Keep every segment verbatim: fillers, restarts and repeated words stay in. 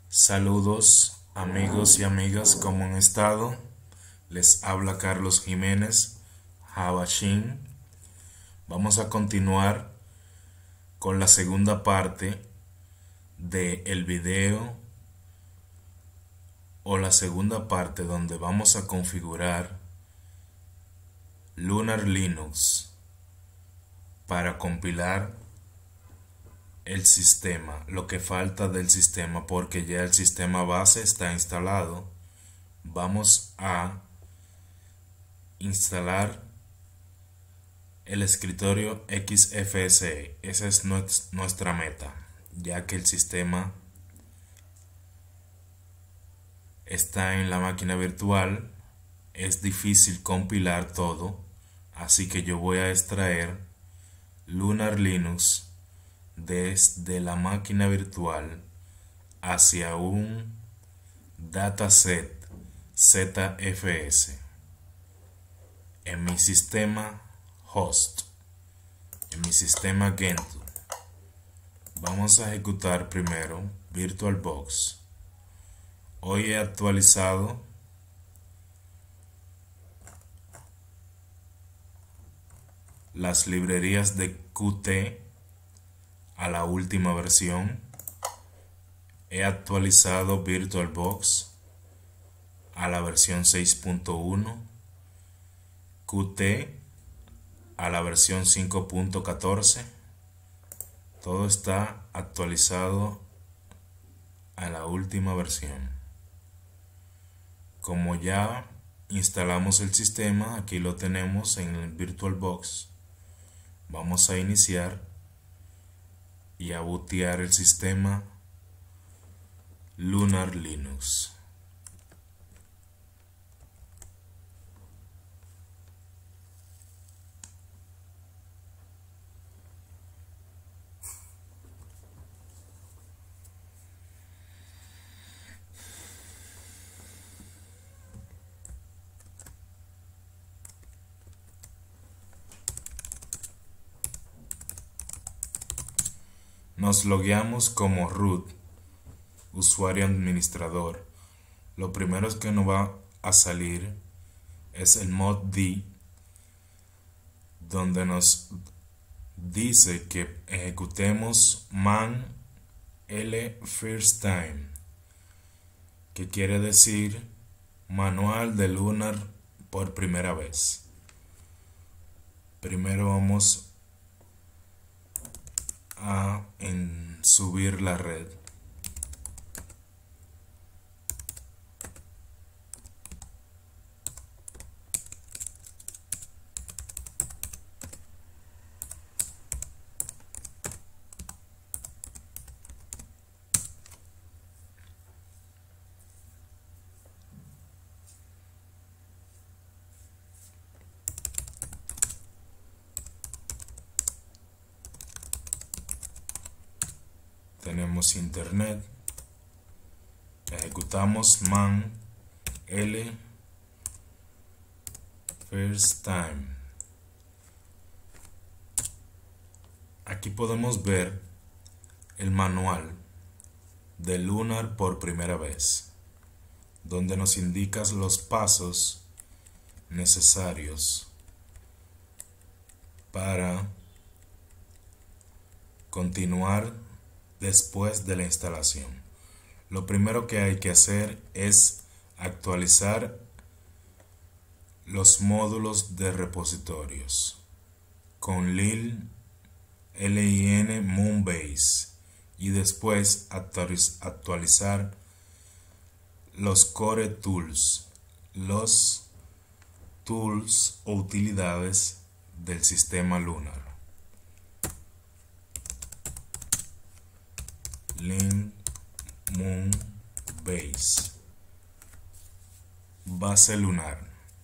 Saludos amigos y amigas, ¿cómo han estado? Les habla Carlos Jiménez, Habashin. Vamos a continuar con la segunda parte del video o la segunda parte donde vamos a configurar Lunar Linux para compilar el sistema, lo que falta del sistema, porque ya el sistema base está instalado. Vamos a instalar el escritorio X F S E. Esa es nuestra meta, ya que el sistema está en la máquina virtual. Es difícil compilar todo, así que yo voy a extraer Lunar Linux desde la máquina virtual hacia un dataset Z F S en mi sistema host, en mi sistema Gentoo. Vamos a ejecutar primero VirtualBox. Hoy he actualizado las librerías de Qt a la última versión. He actualizado VirtualBox a la versión seis punto uno, Qt a la versión cinco punto catorce. Todo está actualizado a la última versión. Como ya instalamos el sistema, aquí lo tenemos en el VirtualBox. Vamos a iniciar y a bootear el sistema Lunar Linux. Nos logueamos como root, usuario administrador. Lo primero que nos va a salir es el mod D, donde nos dice que ejecutemos man l first time, que quiere decir manual de Lunar por primera vez. Primero vamos a en subir la red. Tenemos internet. Ejecutamos man l first time. Aquí podemos ver el manual de Lunar por primera vez, donde nos indica los pasos necesarios para continuar después de la instalación. Lo primero que hay que hacer es actualizar los módulos de repositorios con lin lin moonbase y después actualizar los core tools, los tools o utilidades del sistema Lunar. Lin moonbase, base lunar.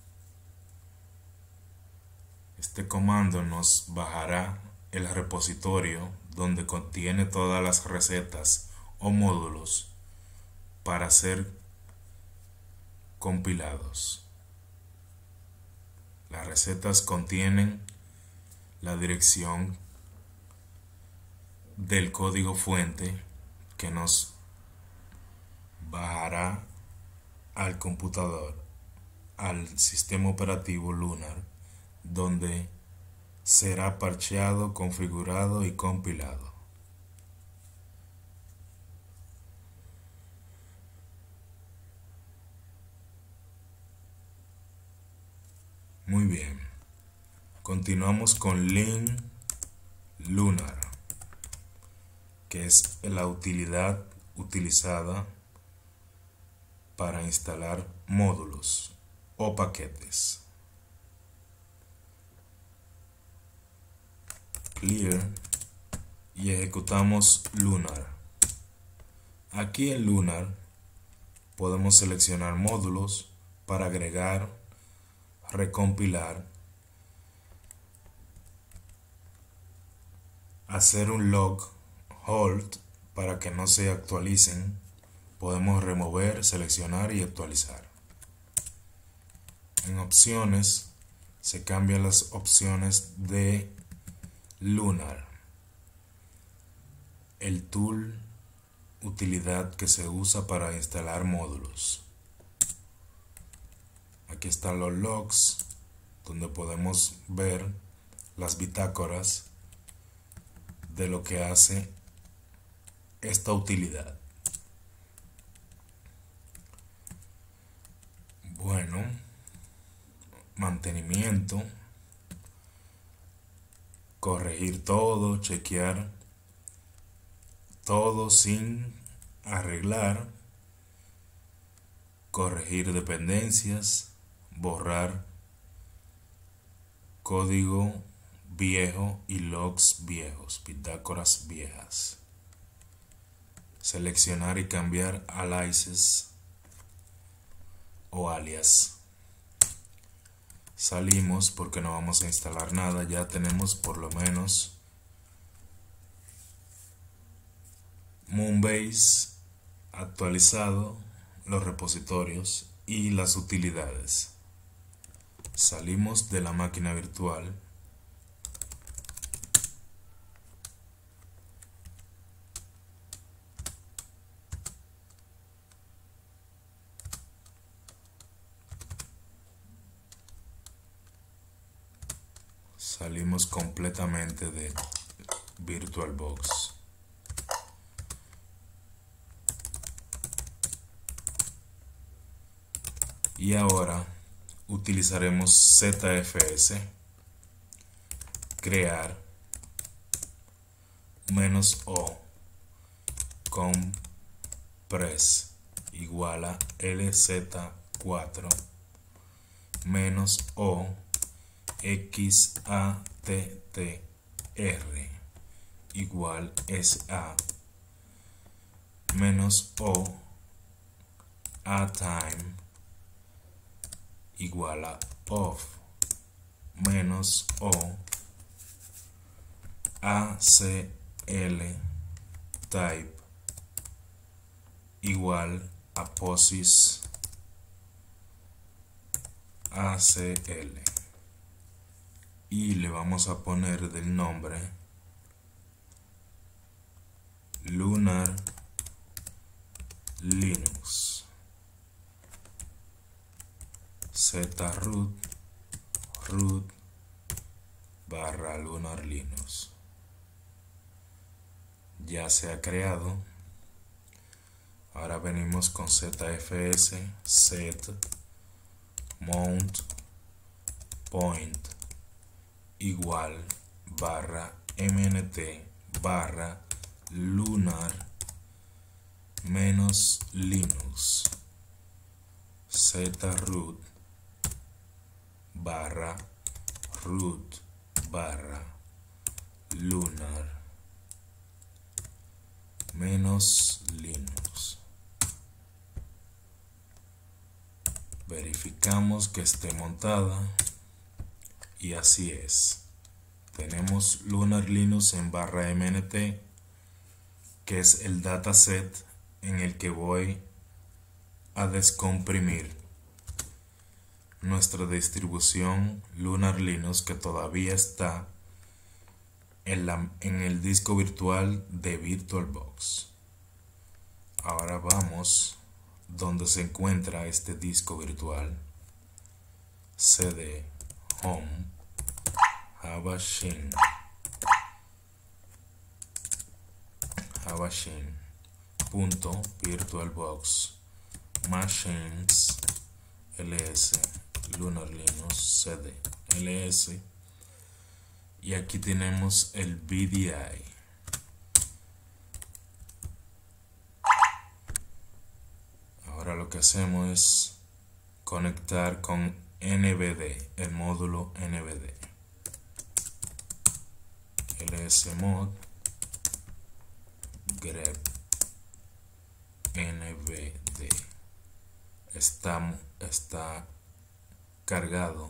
Este comando nos bajará el repositorio donde contiene todas las recetas o módulos para ser compilados. Las recetas contienen la dirección del código fuente que nos llegará al computador, al sistema operativo Lunar, donde será parcheado, configurado y compilado. Muy bien, continuamos con Lean Lunar, que es la utilidad utilizada para instalar módulos o paquetes. Clear y ejecutamos Lunar. Aquí en Lunar podemos seleccionar módulos para agregar, recompilar, hacer un log hold para que no se actualicen. Podemos remover, seleccionar y actualizar. En opciones se cambian las opciones de Lunar, el tool utilidad que se usa para instalar módulos. Aquí están los logs, donde podemos ver las bitácoras de lo que hace esta utilidad. Bueno, mantenimiento, corregir todo, chequear todo sin arreglar, corregir dependencias, borrar código viejo y logs viejos, bitácoras viejas, seleccionar y cambiar aliases o alias. Salimos porque no vamos a instalar nada, ya tenemos por lo menos Moonbase actualizado, los repositorios y las utilidades. Salimos de la máquina virtual. Salimos completamente de VirtualBox. Y ahora utilizaremos Z F S, crear, menos O, compress, igual a L Z cuatro, menos O, X A T T R, igual S A, menos O, A time, igual a off, menos O, A C L type, igual a POSIX A C L, y le vamos a poner del nombre Lunar Linux. zroot root barra Lunar Linux. Ya se ha creado. Ahora venimos con Z F S set mount point igual barra mnt barra lunar menos linux zroot barra root barra lunar menos linux. Verificamos que esté montada y así es. Tenemos Lunar Linux en barra mnt, que es el dataset en el que voy a descomprimir nuestra distribución Lunar Linux, que todavía está en, la, en el disco virtual de VirtualBox. Ahora vamos donde se encuentra este disco virtual, cd home habashin habashin punto virtualbox machines ls lunar linux cd ls, y aquí tenemos el V D I. Ahora lo que hacemos es conectar con N V D, el módulo N V D. lsmod grep N V D. Está, está cargado.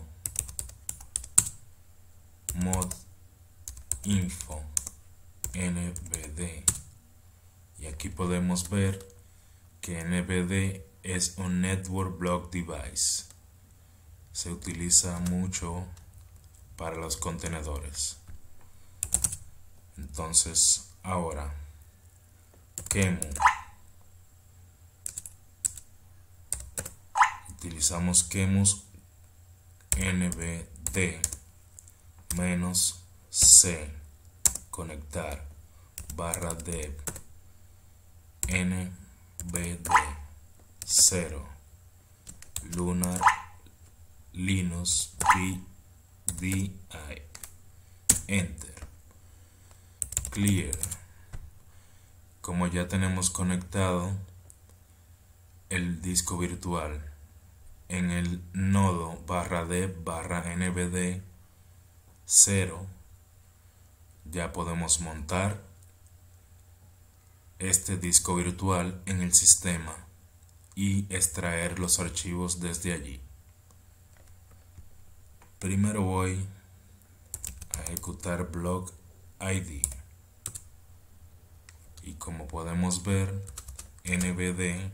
Mod info N V D, y aquí podemos ver que N V D es un network block device. Se utiliza mucho para los contenedores. Entonces ahora Qemu, utilizamos Qemu N V D menos C conectar barra dev N V D cero lunar linux V D I, enter, clear. Como ya tenemos conectado el disco virtual en el nodo barra dev barra N V D cero, ya podemos montar este disco virtual en el sistema y extraer los archivos desde allí. Primero voy a ejecutar block I D, y como podemos ver, N V D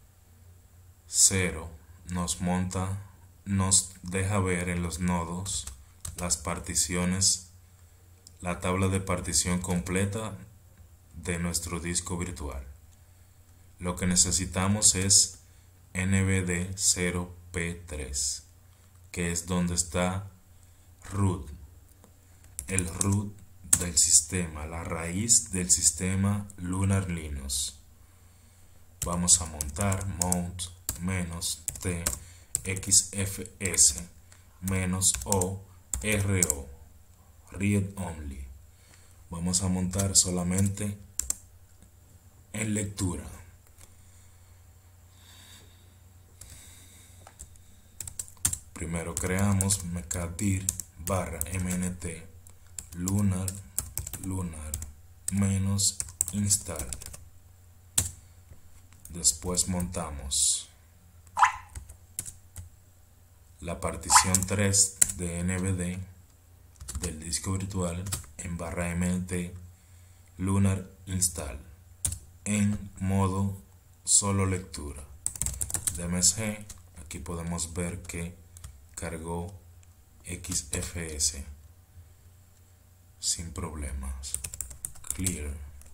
cero nos monta, nos deja ver en los nodos las particiones, la tabla de partición completa de nuestro disco virtual. Lo que necesitamos es N V D cero P tres, que es donde está root, el root del sistema, la raíz del sistema Lunar Linux. Vamos a montar mount menos t xfs menos o ro read only. Vamos a montar solamente en lectura. Primero creamos mkdir barra mnt lunar lunar menos install. Después montamos la partición tres de N V D del disco virtual en barra mnt lunar install en modo solo lectura. dmsg, aquí podemos ver que cargó xfs sin problemas. Clear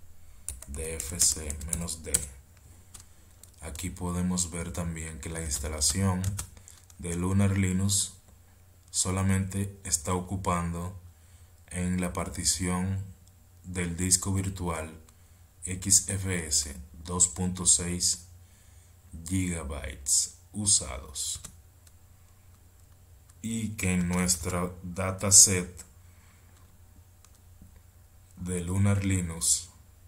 dfc-d. Aquí podemos ver también que la instalación de Lunar Linux solamente está ocupando en la partición del disco virtual xfs dos punto seis gigabytes usados, y que en nuestra dataset de Lunar Linux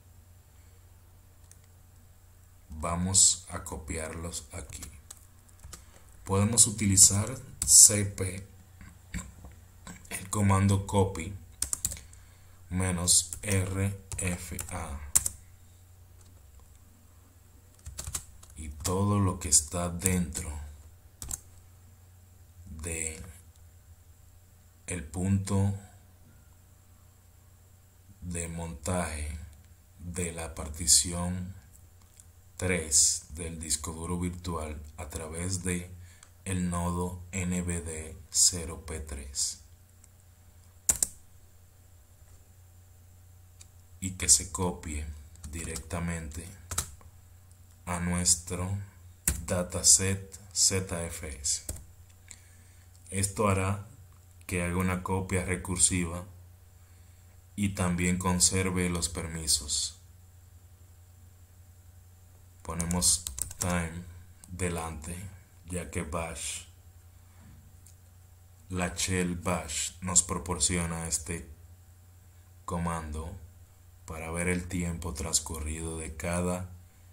vamos a copiarlos aquí. Podemos utilizar cp, el comando copy menos rfa, y todo lo que está dentro de el punto de montaje de la partición tres del disco duro virtual a través de el nodo N V D cero P tres, y que se copie directamente a nuestro dataset Z F S. Esto hará que haga una copia recursiva y también conserve los permisos. Ponemos time delante, ya que bash, la shell bash nos proporciona este comando para ver el tiempo transcurrido de cada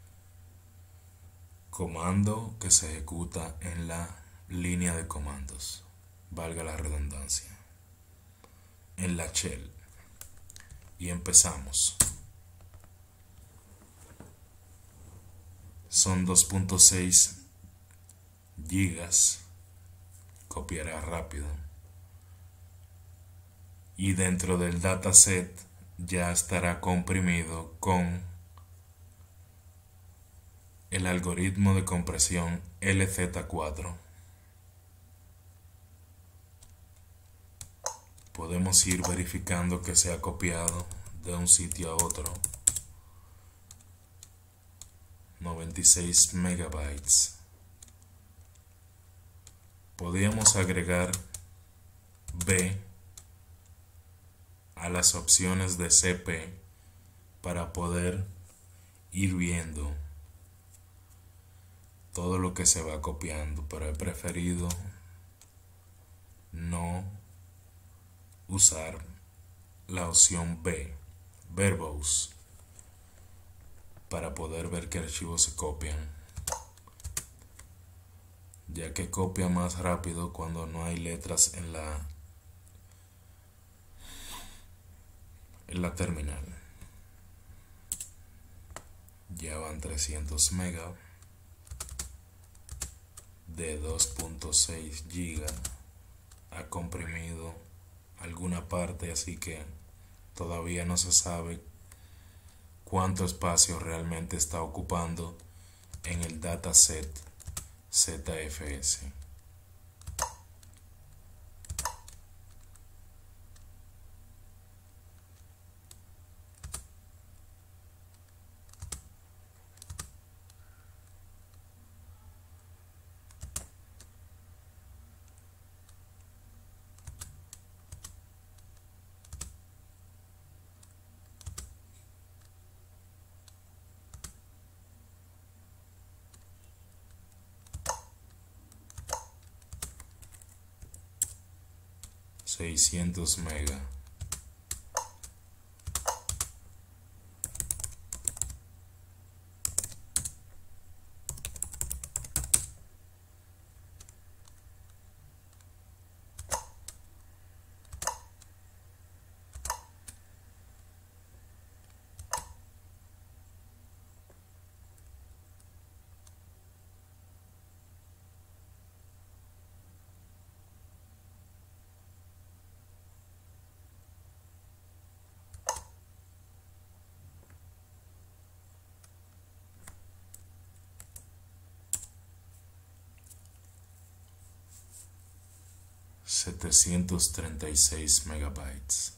comando que se ejecuta en la línea de comandos, valga la redundancia, en la shell. Y empezamos. Son dos punto seis gigas, copiará rápido, y dentro del dataset ya estará comprimido con el algoritmo de compresión L Z cuatro. Podemos ir verificando que se ha copiado de un sitio a otro. noventa y seis megabytes. Podríamos agregar B a las opciones de C P para poder ir viendo todo lo que se va copiando, pero he preferido no usar la opción B, verbose, para poder ver qué archivos se copian, ya que copia más rápido cuando no hay letras en la en la terminal. Ya van trescientos megas de dos punto seis gigas. Ha comprimido alguna parte, así que todavía no se sabe cuánto espacio realmente está ocupando en el dataset Z F S. seiscientos megas. setecientos treinta y seis megabytes.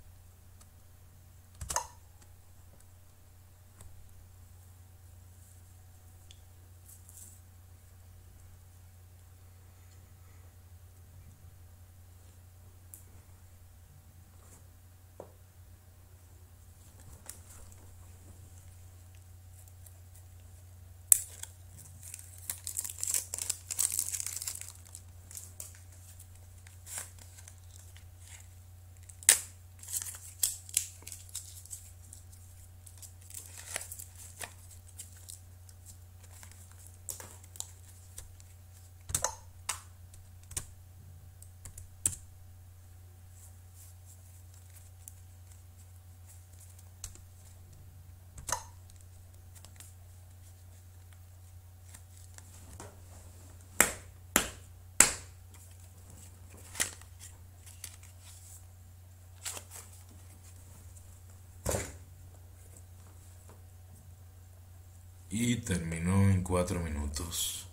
Y terminó en cuatro minutos.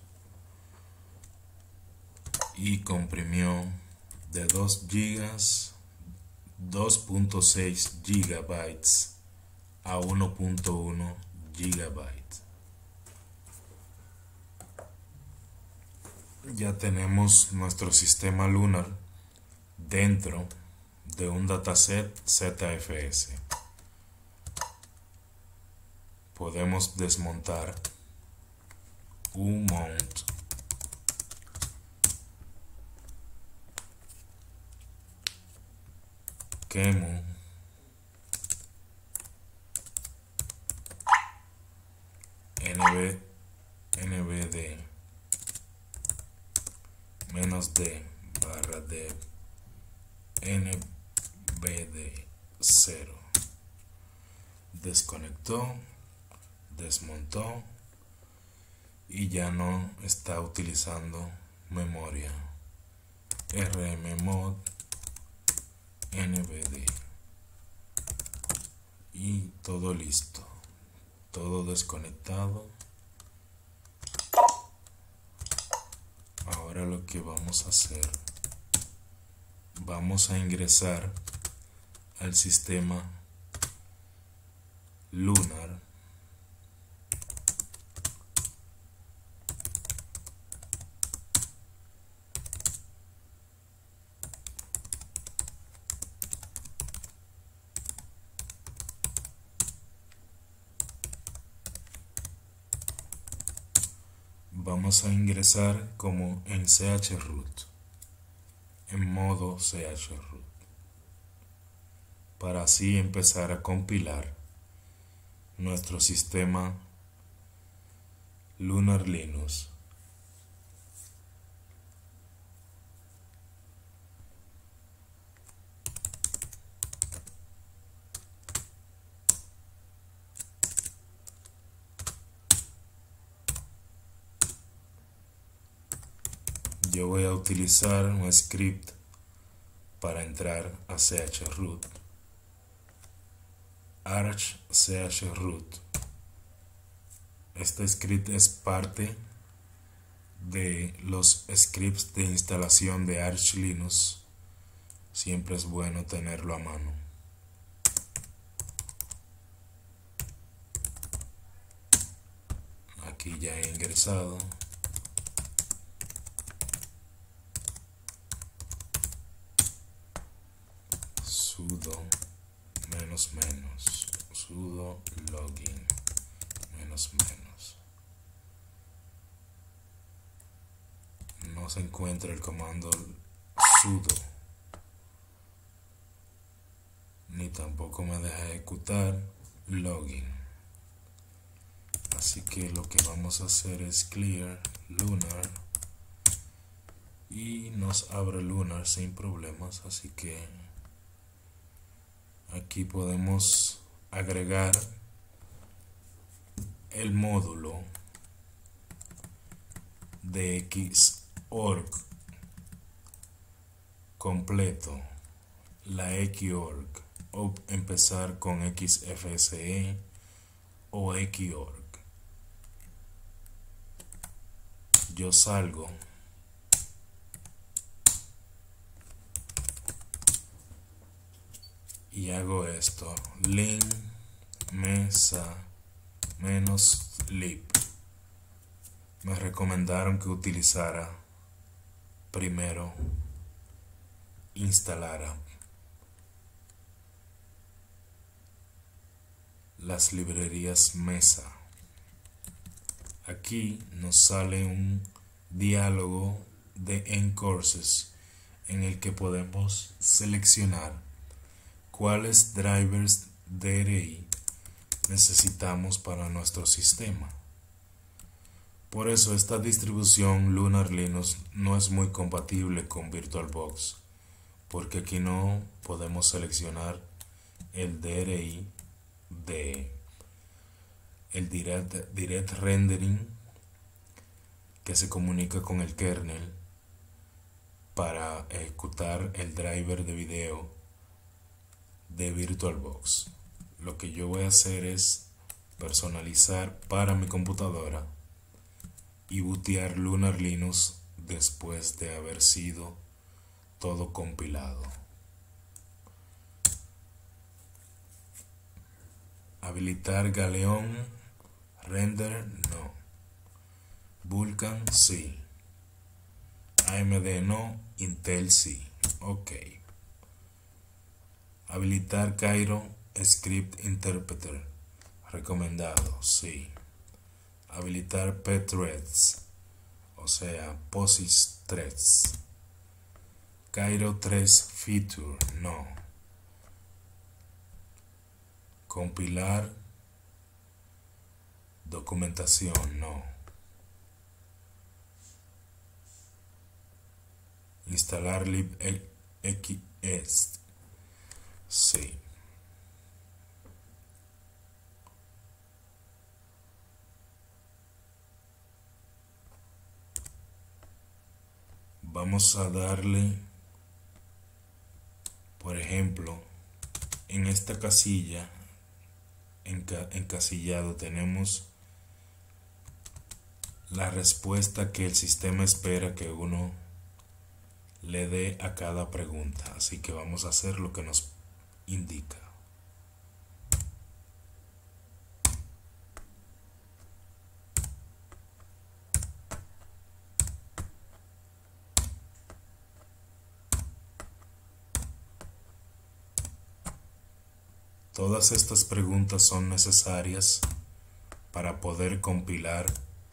Y comprimió de dos gigas, dos punto seis gigabytes a uno punto uno gigabytes. ya tenemos nuestro sistema lunar dentro de un dataset Z F S. Podemos desmontar un mount Kemu nb nbd menos d barra d nbd cero. Desconectó, desmontó y ya no está utilizando memoria. rmmod nbd y todo listo, todo desconectado. Ahora lo que vamos a hacer, vamos a ingresar al sistema lunar vamos a ingresar como en chroot, en modo chroot, para así empezar a compilar nuestro sistema Lunar Linux. Yo voy a utilizar un script para entrar a chroot. Arch chroot. Este script es parte de los scripts de instalación de Arch Linux. Siempre es bueno tenerlo a mano. Aquí ya he ingresado. Sudo menos menos sudo login menos menos. No se encuentra el comando sudo, ni tampoco me deja ejecutar login. Así que lo que vamos a hacer es clear lunar y nos abre lunar sin problemas. Así que aquí podemos agregar el módulo de Xorg completo, la Xorg, o empezar con X F S E o Xorg. Yo salgo y hago esto, lin mesa menos lib. Me recomendaron que utilizara primero, instalara las librerías mesa. Aquí nos sale un diálogo de N-Courses en el que podemos seleccionar cuáles drivers D R I necesitamos para nuestro sistema. Por eso esta distribución Lunar Linux no es muy compatible con VirtualBox, porque aquí no podemos seleccionar el D R I de el direct, direct rendering que se comunica con el kernel para ejecutar el driver de video de VirtualBox. Lo que yo voy a hacer es personalizar para mi computadora y bootear Lunar Linux después de haber sido todo compilado. Habilitar Galeón, render no, Vulkan sí. A M D no, Intel sí. Ok. Habilitar Cairo Script Interpreter. Recomendado, sí. Habilitar pthreads, o sea, POSIX threads. Cairo tres feature, no. Compilar documentación, no. Instalar libx, sí. Vamos a darle, por ejemplo, en esta casilla encasillado tenemos la respuesta que el sistema espera que uno le dé a cada pregunta, así que vamos a hacer lo que nos indica. Todas estas preguntas son necesarias para poder compilar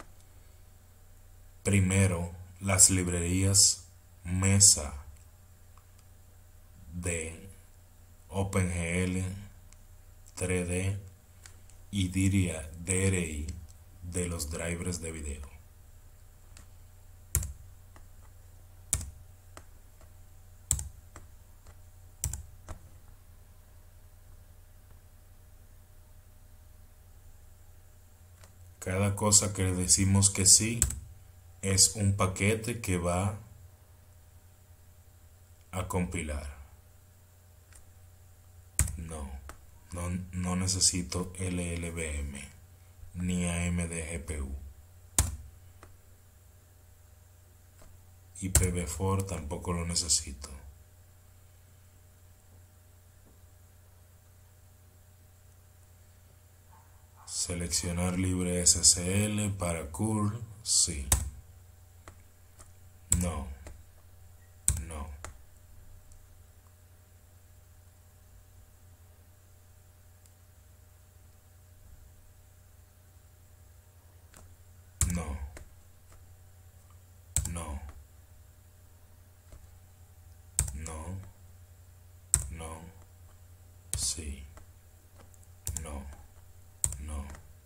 primero las librerías Mesa de OpenGL, tres D y D R I de los drivers de video. Cada cosa que le decimos que sí es un paquete que va a compilar. No, no, no necesito L L V M ni A M D G P U. I P v cuatro tampoco lo necesito. Seleccionar libre S S L para curl, sí. No. No. No. No. No. No. Sí. No. No.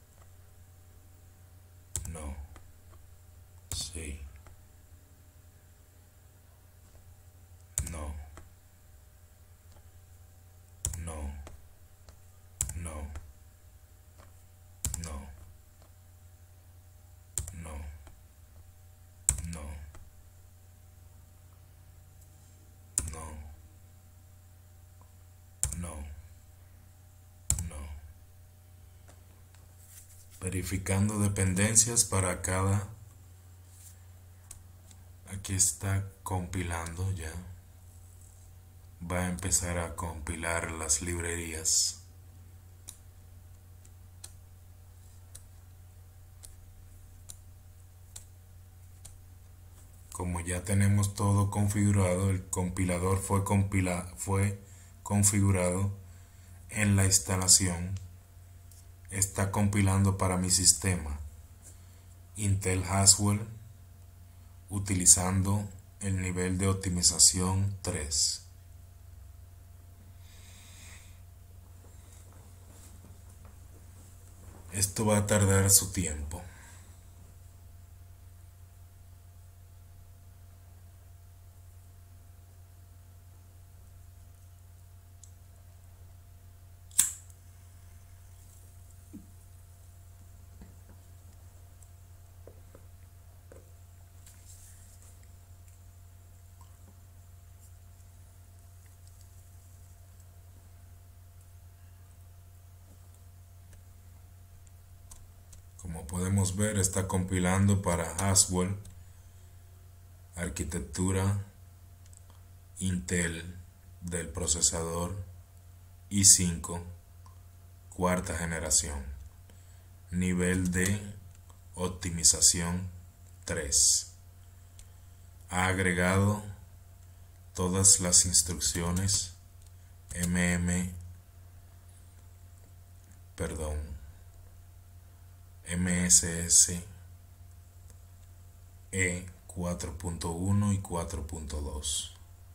No. Sí. No. No. No. No. No. No. No. No. No. Verificando dependencias para cada. Aquí está compilando ya. Va a empezar a compilar las librerías. Como ya tenemos todo configurado, el compilador fue, compila, fue configurado en la instalación. Está compilando para mi sistema Intel Haswell utilizando el nivel de optimización tres. Esto va a tardar su tiempo. Como podemos ver, está compilando para Haswell, arquitectura Intel del procesador i cinco, cuarta generación, nivel de optimización tres. ha agregado todas las instrucciones mm perdón mss e cuatro punto uno y cuatro punto dos.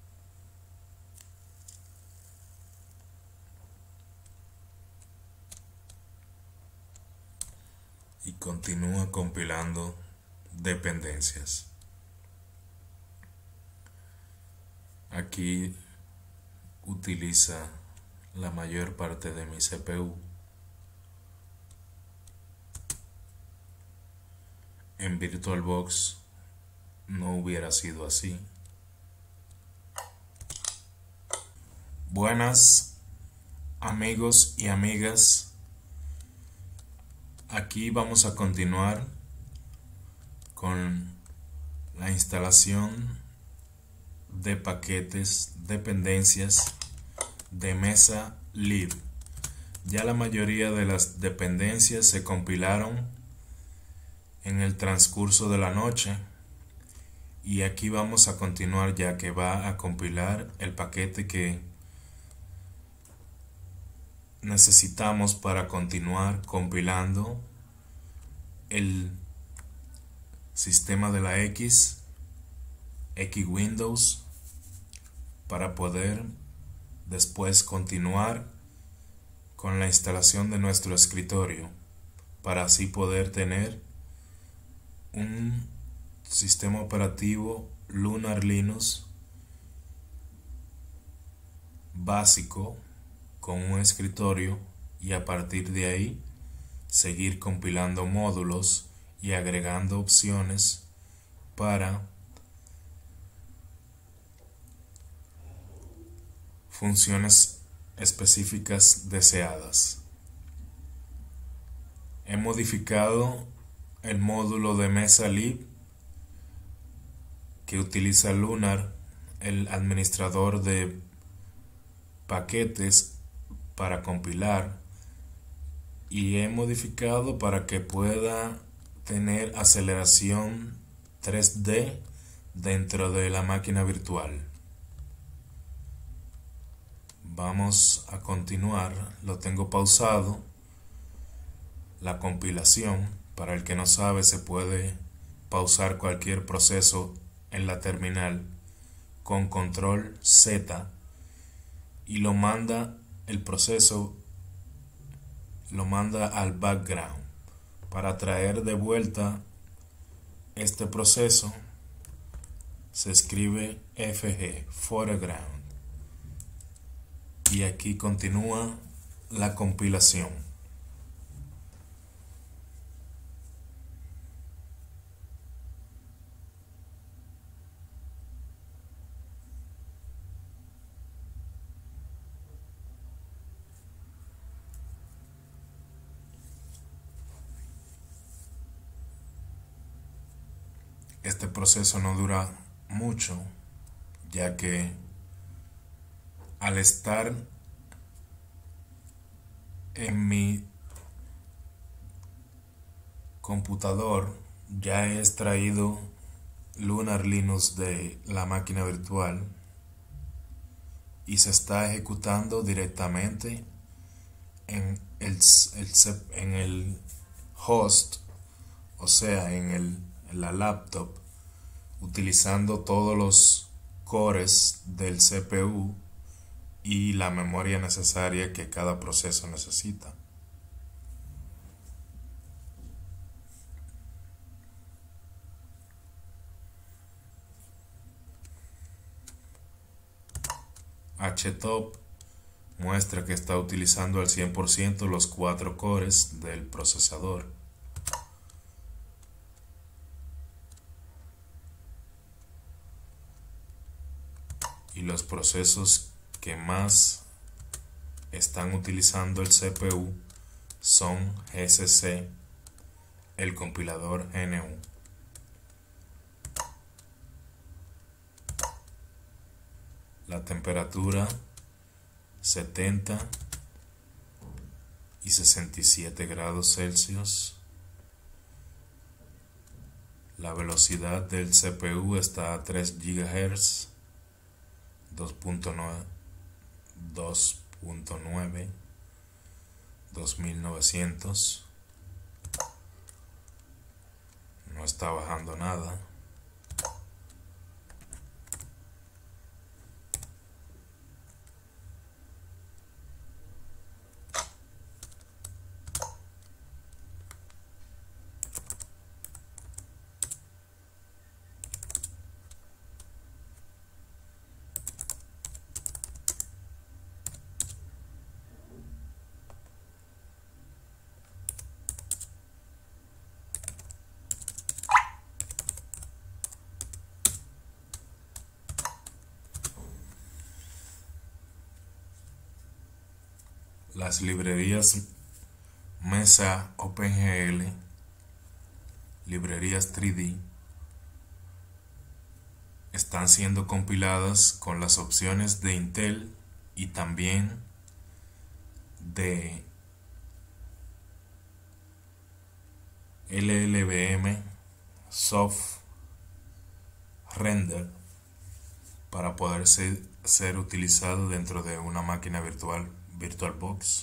Y continúa compilando dependencias. Aquí utiliza la mayor parte de mi C P U. En VirtualBox no hubiera sido así. Buenas amigos y amigas. Aquí vamos a continuar con la instalación de paquetes, dependencias de Mesa Lib. Ya la mayoría de las dependencias se compilaron en el transcurso de la noche y aquí vamos a continuar, ya que va a compilar el paquete que necesitamos para continuar compilando el sistema de la X, X Windows, para poder después continuar con la instalación de nuestro escritorio, para así poder tener un sistema operativo Lunar Linux básico con un escritorio, y a partir de ahí seguir compilando módulos y agregando opciones para funciones específicas deseadas. He modificado el módulo de Mesa Lib que utiliza Lunar, el administrador de paquetes, para compilar, y he modificado para que pueda tener aceleración tres D dentro de la máquina virtual. Vamos a continuar. Lo tengo pausado, la compilación. Para el que no sabe, se puede pausar cualquier proceso en la terminal con control Z y lo manda el proceso, lo manda al background. Para traer de vuelta este proceso se escribe F G, foreground, y aquí continúa la compilación. Este proceso no dura mucho, ya que al estar en mi computador ya he extraído Lunar Linux de la máquina virtual y se está ejecutando directamente en el, el, en el host, o sea, en, el, en la laptop, utilizando todos los cores del C P U y la memoria necesaria que cada proceso necesita. Htop muestra que está utilizando al cien por ciento los cuatro cores del procesador. Y los procesos que más están utilizando el C P U son G C C, el compilador G N U. La temperatura setenta y sesenta y siete grados Celsius. La velocidad del C P U está a tres gigahertz, dos punto nueve, dos mil novecientos. No está bajando nada. Las librerías Mesa OpenGL, librerías tres D, están siendo compiladas con las opciones de Intel y también de L L V M Soft Render para poder ser, ser utilizado dentro de una máquina virtual VirtualBox.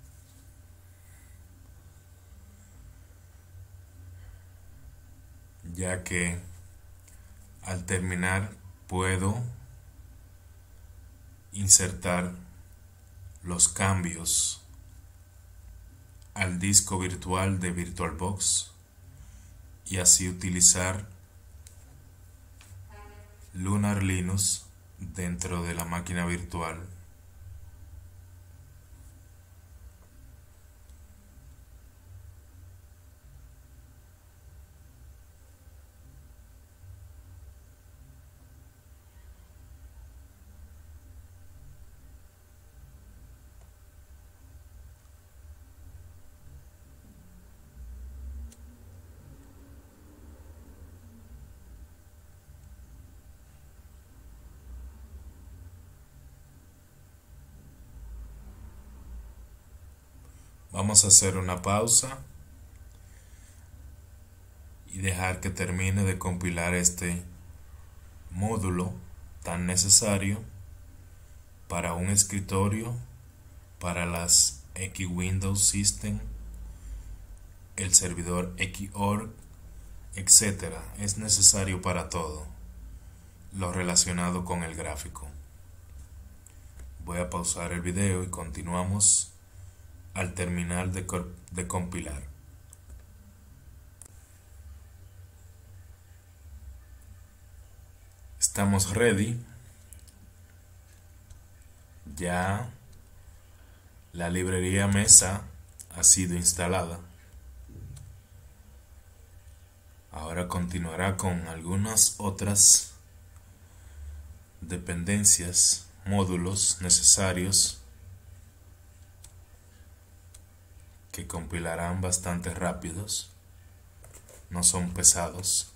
Ya que al terminar puedo insertar los cambios al disco virtual de VirtualBox y así utilizar Lunar Linux dentro de la máquina virtual. Vamos a hacer una pausa y dejar que termine de compilar este módulo tan necesario para un escritorio, para las X Windows System, el servidor Xorg, etcétera. Es necesario para todo lo relacionado con el gráfico. Voy a pausar el video y continuamos al terminar de, de compilar. Estamos ready. Ya la librería Mesa ha sido instalada. Ahora continuará con algunas otras dependencias, módulos necesarios que compilarán bastante rápidos, no son pesados.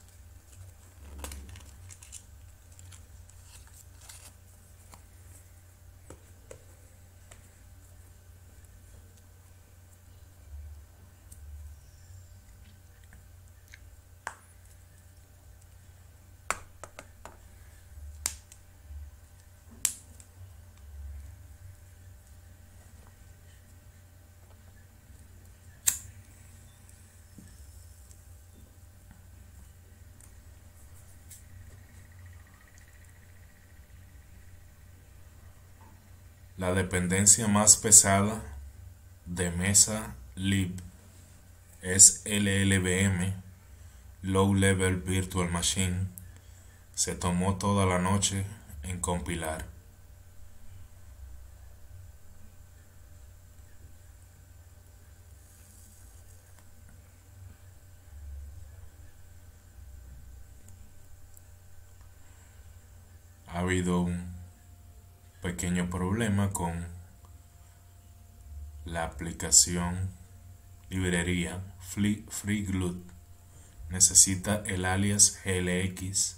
La dependencia más pesada de Mesa Lib es L L V M, Low Level Virtual Machine. Se tomó toda la noche en compilar. Ha habido un pequeño problema con la aplicación librería FreeGlut. Necesita el alias G L X,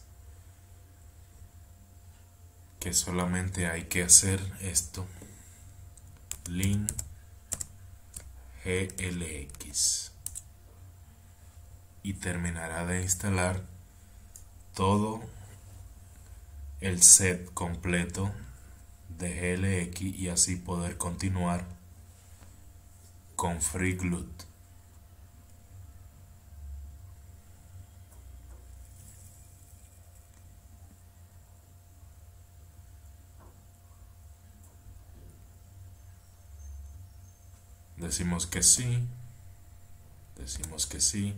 que solamente hay que hacer esto: lin G L X, y terminará de instalar todo el set completo de G L X y así poder continuar con FreeGLUT. Decimos que sí, decimos que sí,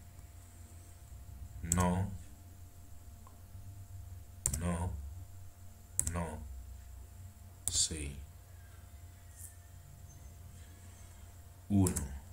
no, no, no, sí. uno.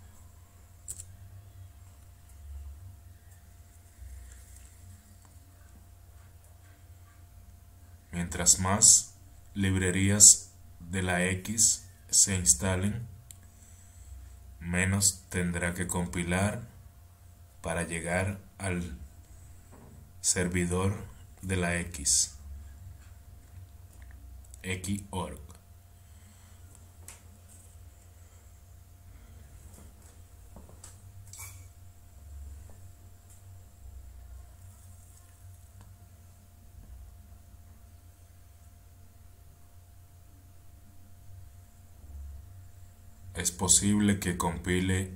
Mientras más librerías de la X se instalen, menos tendrá que compilar para llegar al servidor de la X, Xorg. Es posible que compile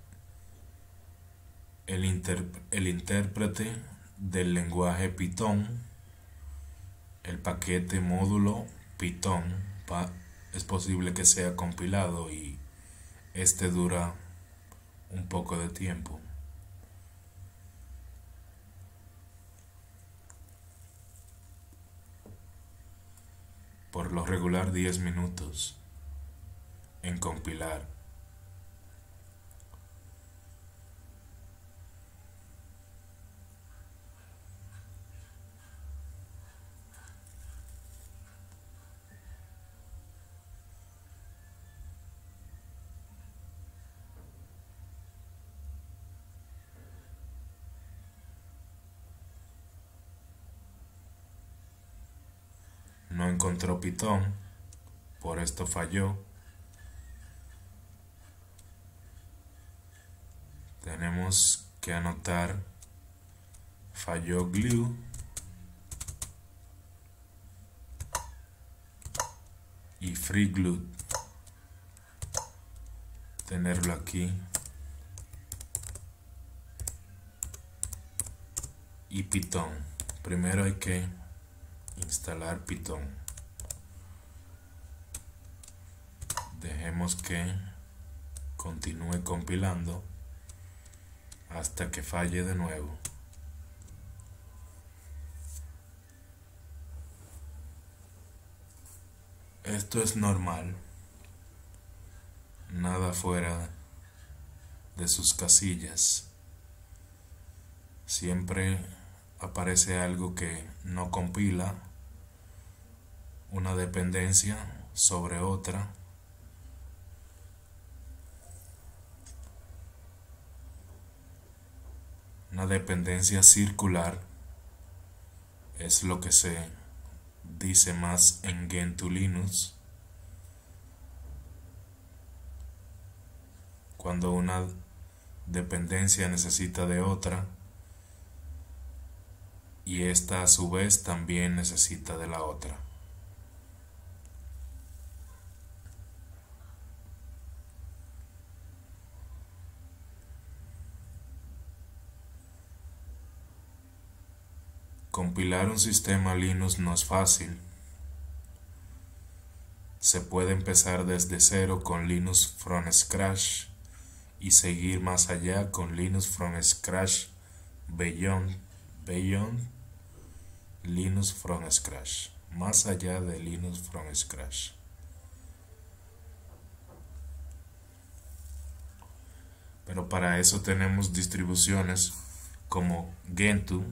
el, inter, el intérprete del lenguaje Python, el paquete módulo Python, pa, es posible que sea compilado y este dura un poco de tiempo. Por lo regular diez minutos en compilar. No encontró Python, por esto falló. Tenemos que anotar falló glue y FreeGLUT, tenerlo aquí, y Python. Primero hay que instalar Python. Dejemos que continúe compilando hasta que falle de nuevo. Esto es normal, nada fuera de sus casillas. Siempre aparece algo que no compila, una dependencia sobre otra. Una dependencia circular es lo que se dice más en Gentoo Linux, cuando una dependencia necesita de otra y esta a su vez también necesita de la otra. Compilar un sistema Linux no es fácil. Se puede empezar desde cero con Linux from scratch y seguir más allá con Linux from scratch beyond, beyond Linux from scratch, más allá de Linux from scratch. Pero para eso tenemos distribuciones como Gentoo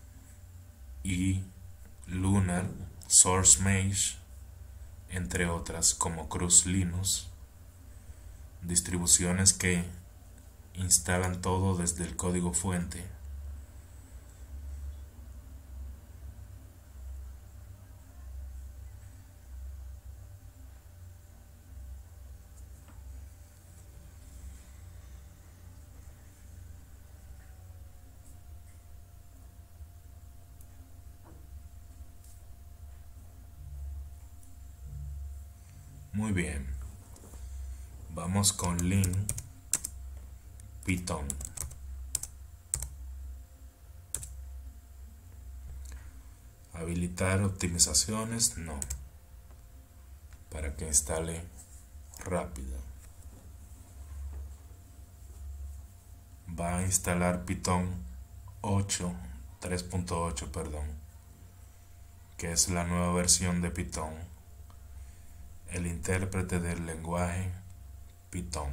y Lunar, SourceMage, entre otras como Cruz Linux, distribuciones que instalan todo desde el código fuente. Muy bien. Vamos con Lean Python. Habilitar optimizaciones, no. Para que instale rápido. Va a instalar Python ocho, tres punto ocho, perdón, que es la nueva versión de Python, el intérprete del lenguaje Python.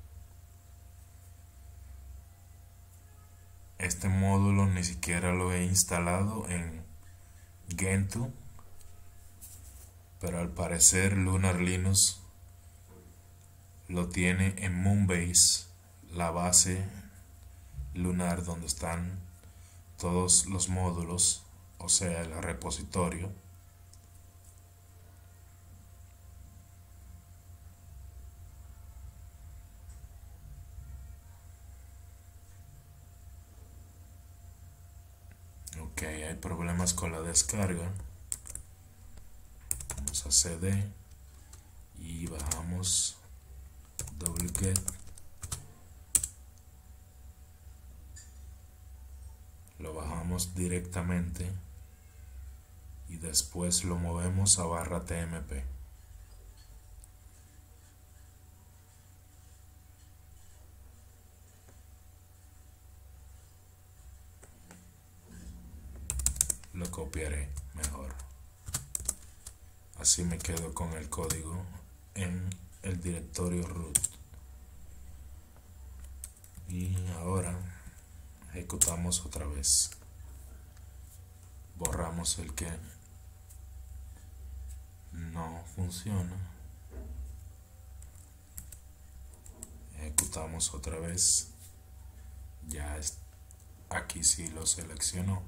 Este módulo ni siquiera lo he instalado en Gentoo, pero al parecer Lunar Linux lo tiene en Moonbase, la base lunar donde están todos los módulos, o sea, el repositorio. Ok, hay problemas con la descarga. Vamos a C D y bajamos wget. Lo bajamos directamente y después lo movemos a barra tmp. Lo copiaré mejor. Así me quedo con el código en el directorio root. Y ahora ejecutamos otra vez. Borramos el que no funciona. Ejecutamos otra vez. Ya es, aquí sí lo seleccionó.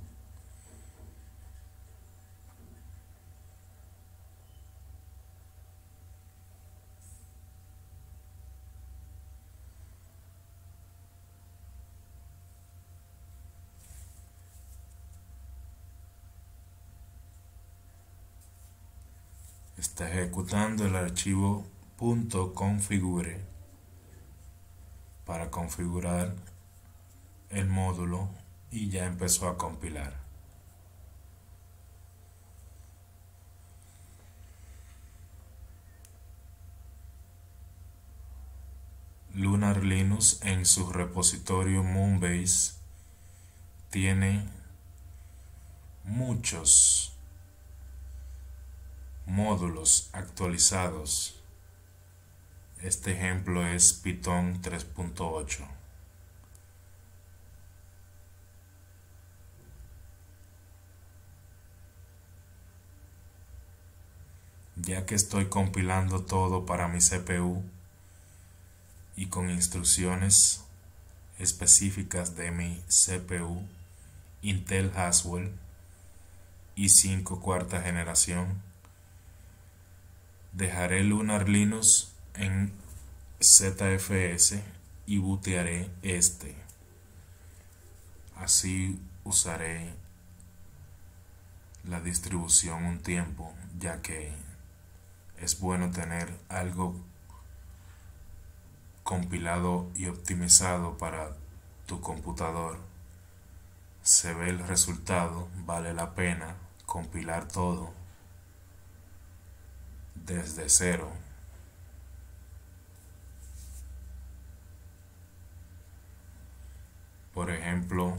Está ejecutando el archivo .configure para configurar el módulo y ya empezó a compilar. Lunar Linux en su repositorio Moonbase tiene muchos módulos actualizados. Este ejemplo es Python tres punto ocho. Ya que estoy compilando todo para mi C P U y con instrucciones específicas de mi C P U Intel Haswell i cinco cuarta generación, dejaré Lunar Linux en Z F S y bootearé este. Así usaré la distribución un tiempo, ya que es bueno tener algo compilado y optimizado para tu computador. Se ve el resultado, vale la pena compilar todo desde cero. Por ejemplo,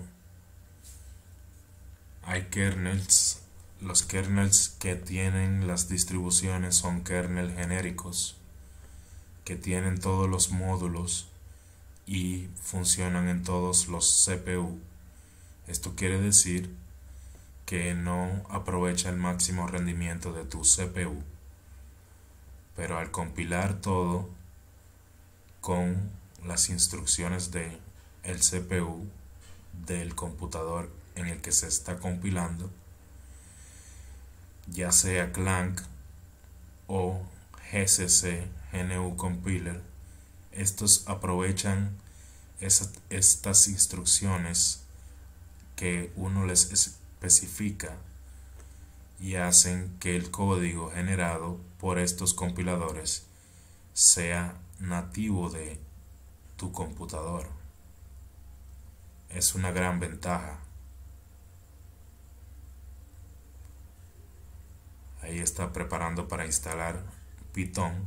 hay kernels. Los kernels que tienen las distribuciones son kernels genéricos que tienen todos los módulos y funcionan en todos los C P U. Esto quiere decir que no aprovecha el máximo rendimiento de tu C P U, pero al compilar todo con las instrucciones de el C P U del computador en el que se está compilando, ya sea Clang o G C C G N U Compiler, estos aprovechan esa, estas instrucciones que uno les especifica y hacen que el código generado por estos compiladores sea nativo de tu computador. Es una gran ventaja. Ahí está preparando para instalar Python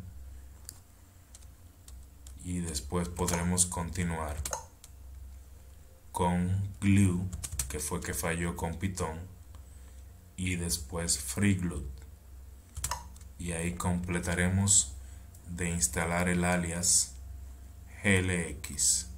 y después podremos continuar con Glue, que fue que falló con Python, y después FreeGLUE, y ahí completaremos de instalar el alias G L X.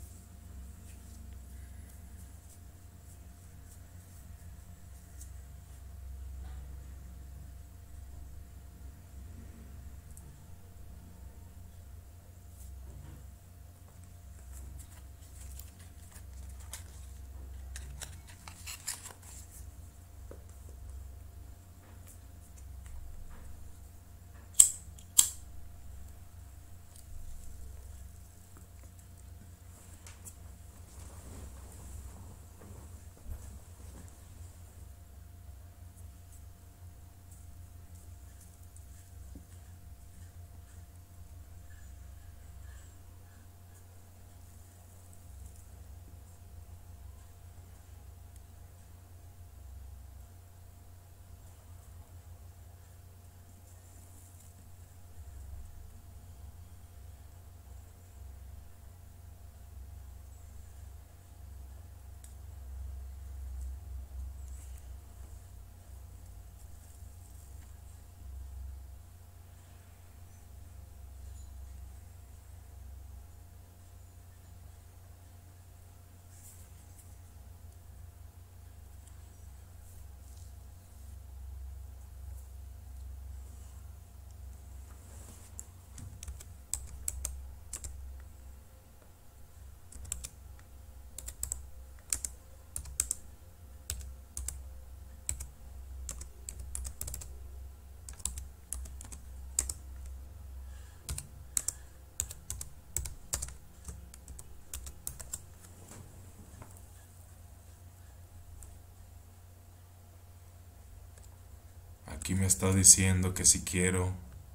Aquí me está diciendo que si quiero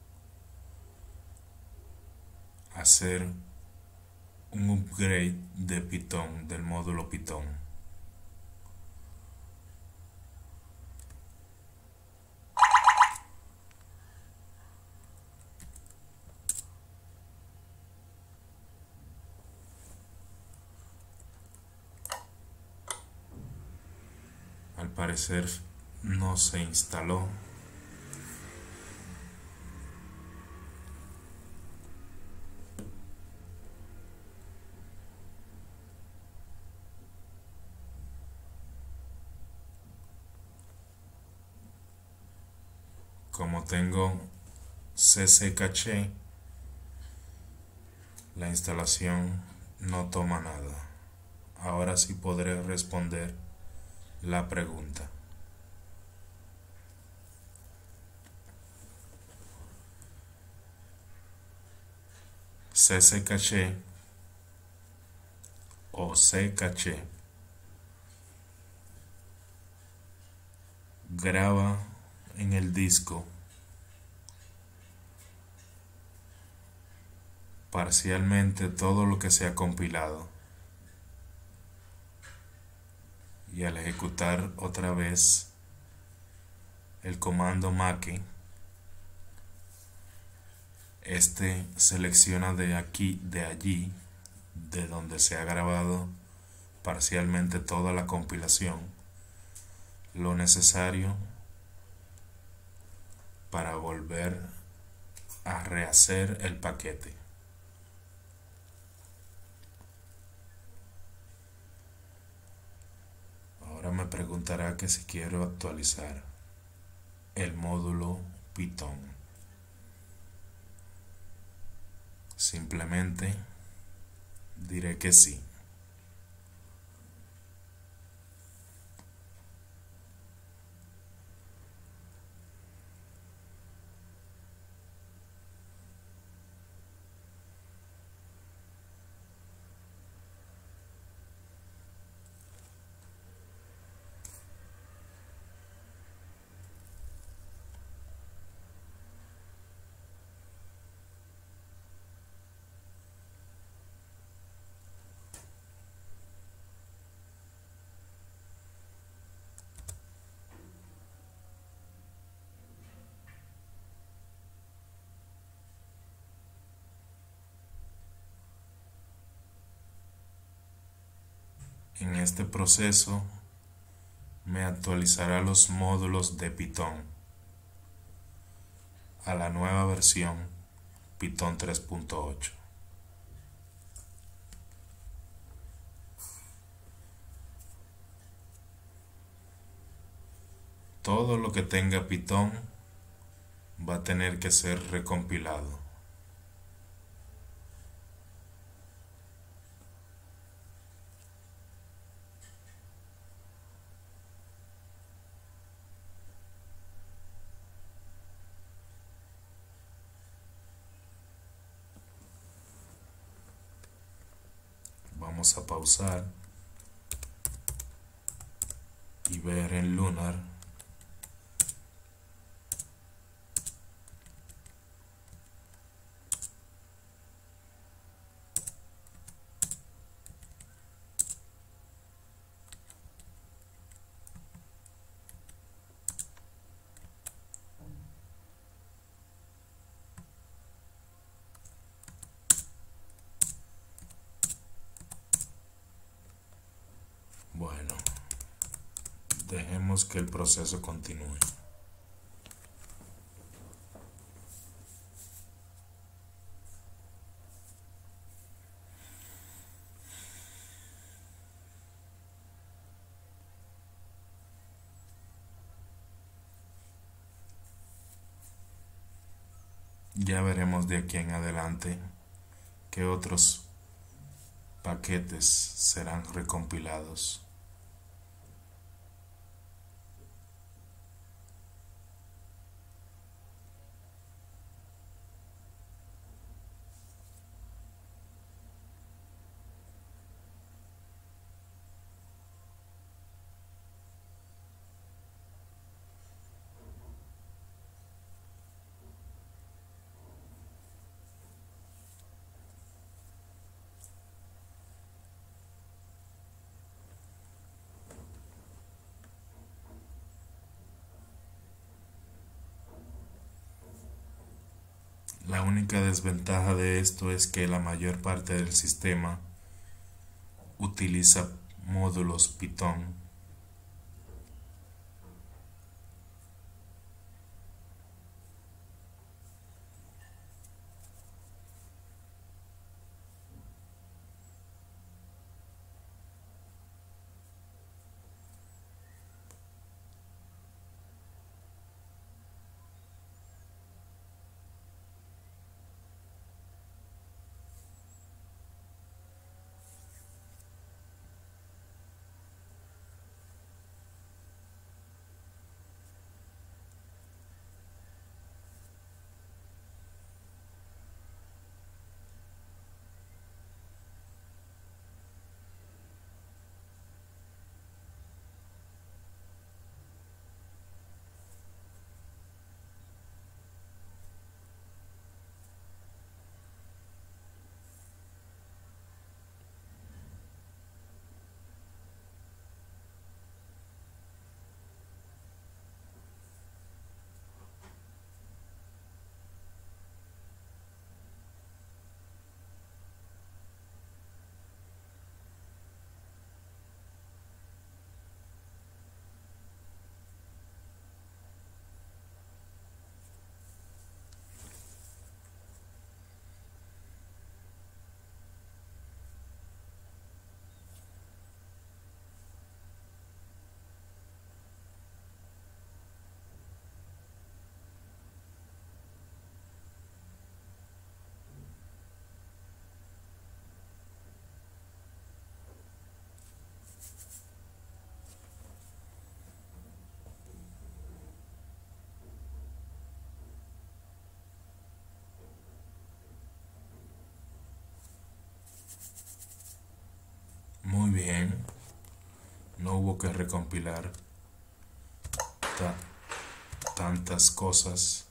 hacer un upgrade de Python, del módulo Python. Al parecer no se instaló. Como tengo C C Caché, la instalación no toma nada. Ahora sí podré responder la pregunta. C C Caché o C Caché graba en el disco parcialmente todo lo que se ha compilado, y al ejecutar otra vez el comando make, este selecciona de aquí, de allí, de donde se ha grabado parcialmente toda la compilación, lo necesario para volver a rehacer el paquete. Ahora me preguntará que si quiero actualizar el módulo Python. Simplemente diré que sí. En este proceso me actualizará los módulos de Python a la nueva versión Python tres punto ocho. Todo lo que tenga Python va a tener que ser recompilado. Vamos a pausar y ver en Lunar Bueno, dejemos que el proceso continúe. Ya veremos de aquí en adelante qué otros paquetes serán recompilados. La única desventaja de esto es que la mayor parte del sistema utiliza módulos Python. Muy bien, no hubo que recompilar ta- tantas cosas.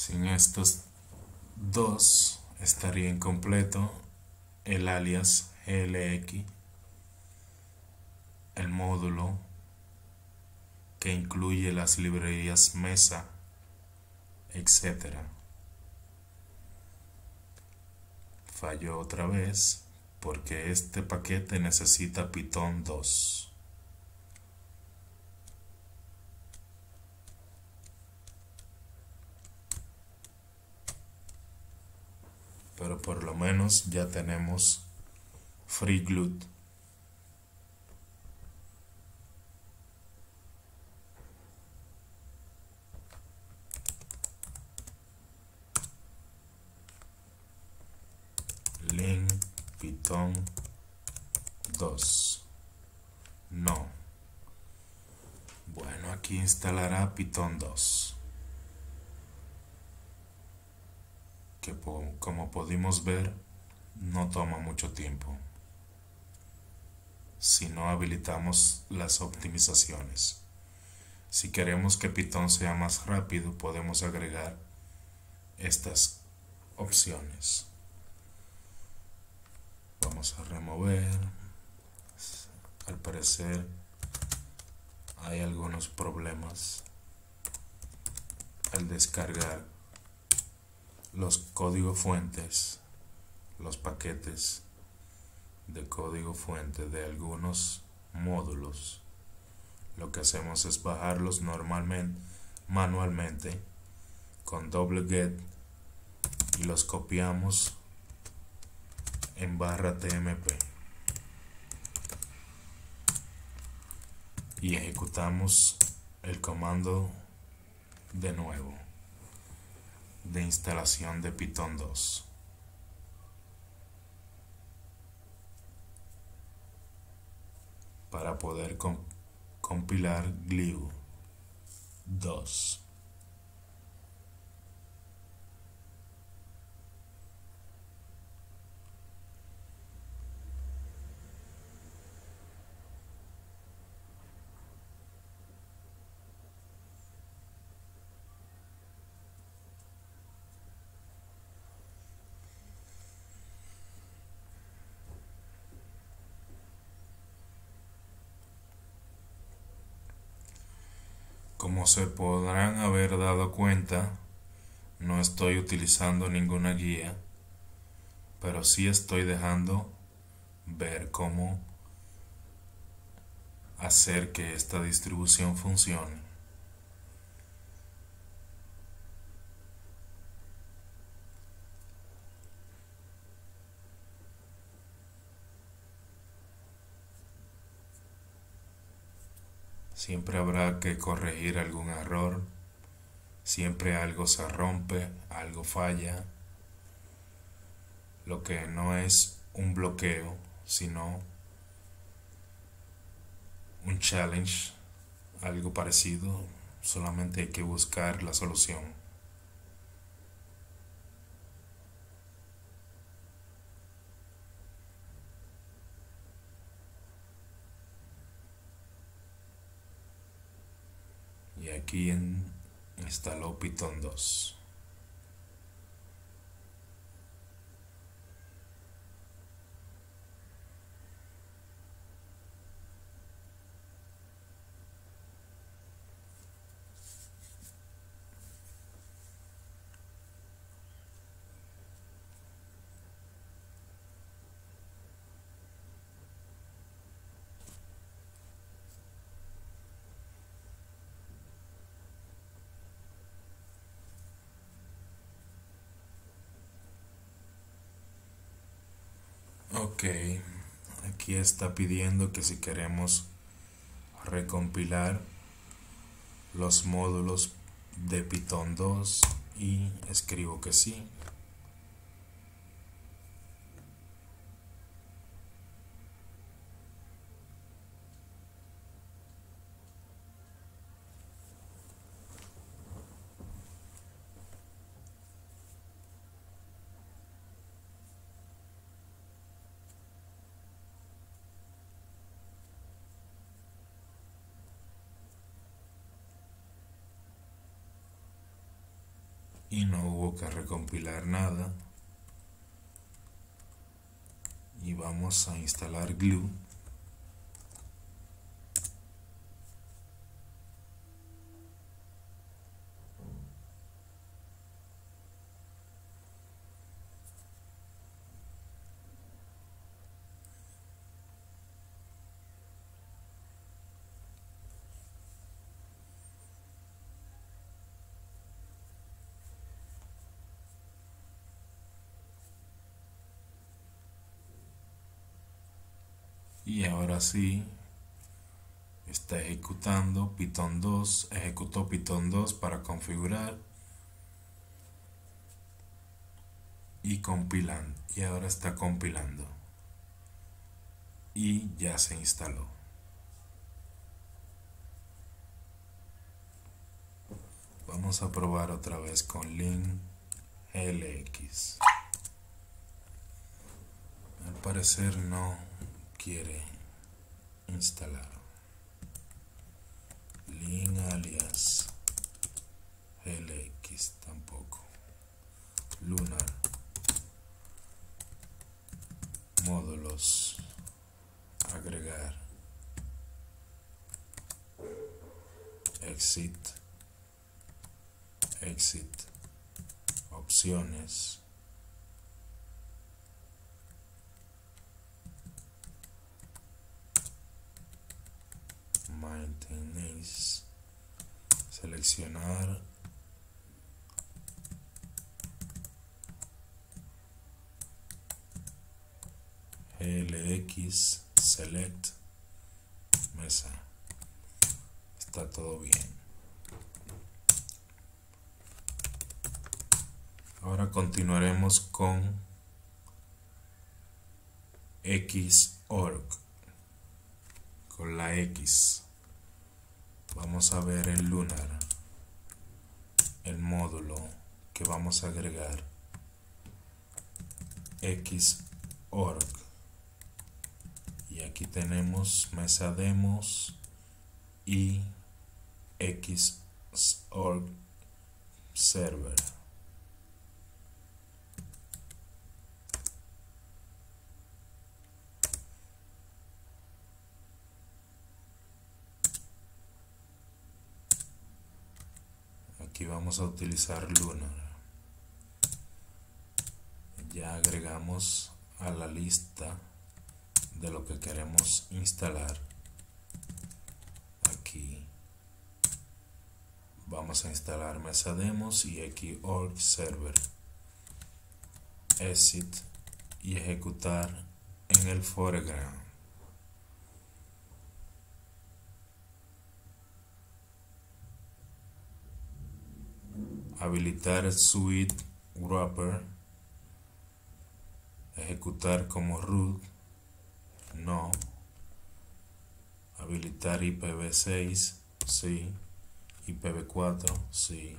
Sin estos dos estaría incompleto el alias G L X, el módulo que incluye las librerías Mesa, etcétera. Falló otra vez porque este paquete necesita Python dos. Pero por lo menos ya tenemos FreeGlut. Link Python dos. No. Bueno, aquí instalará Python dos. Que como pudimos ver, no toma mucho tiempo si no habilitamos las optimizaciones. Si queremos que Python sea más rápido, podemos agregar estas opciones. Vamos a remover. Al parecer hay algunos problemas al descargar los códigos fuentes, los paquetes de código fuente de algunos módulos. Lo que hacemos es bajarlos normalmente, manualmente, con doble get, y los copiamos en barra tmp y ejecutamos el comando de nuevo de instalación de Python dos. Para poder comp compilar Glue dos. Como se podrán haber dado cuenta, no estoy utilizando ninguna guía, pero sí estoy dejando ver cómo hacer que esta distribución funcione. Siempre habrá que corregir algún error, siempre algo se rompe, algo falla. Lo que no es un bloqueo, sino un challenge, algo parecido, solamente hay que buscar la solución. Y aquí en, instaló Python dos. Ok, aquí está pidiendo que si queremos recompilar los módulos de Python dos, y escribo que sí. y no hubo que recompilar nada. Y vamos a instalar Glue. Y ahora sí, está ejecutando Python dos, ejecutó Python dos para configurar y compilando. Y ahora está compilando. Y ya se instaló. Vamos a probar otra vez con Lin L X. Al parecer no quiere instalar. Lin alias L X tampoco. Lunar. Módulos. Agregar. Exit. Exit. Opciones. Maintenance. Seleccionar. L X. Select. Mesa. Está todo bien. Ahora continuaremos con Xorg, con la X. Vamos a ver el Lunar, el módulo que vamos a agregar. Xorg. Y aquí tenemos mesa demos y Xorg server. Aquí vamos a utilizar Lunar. Ya agregamos a la lista de lo que queremos instalar. Aquí vamos a instalar mesa demos y Xorg server. Exit y ejecutar en el foreground. Habilitar suite wrapper. Ejecutar como root. No. Habilitar I P v seis. Sí. I P v cuatro. Sí.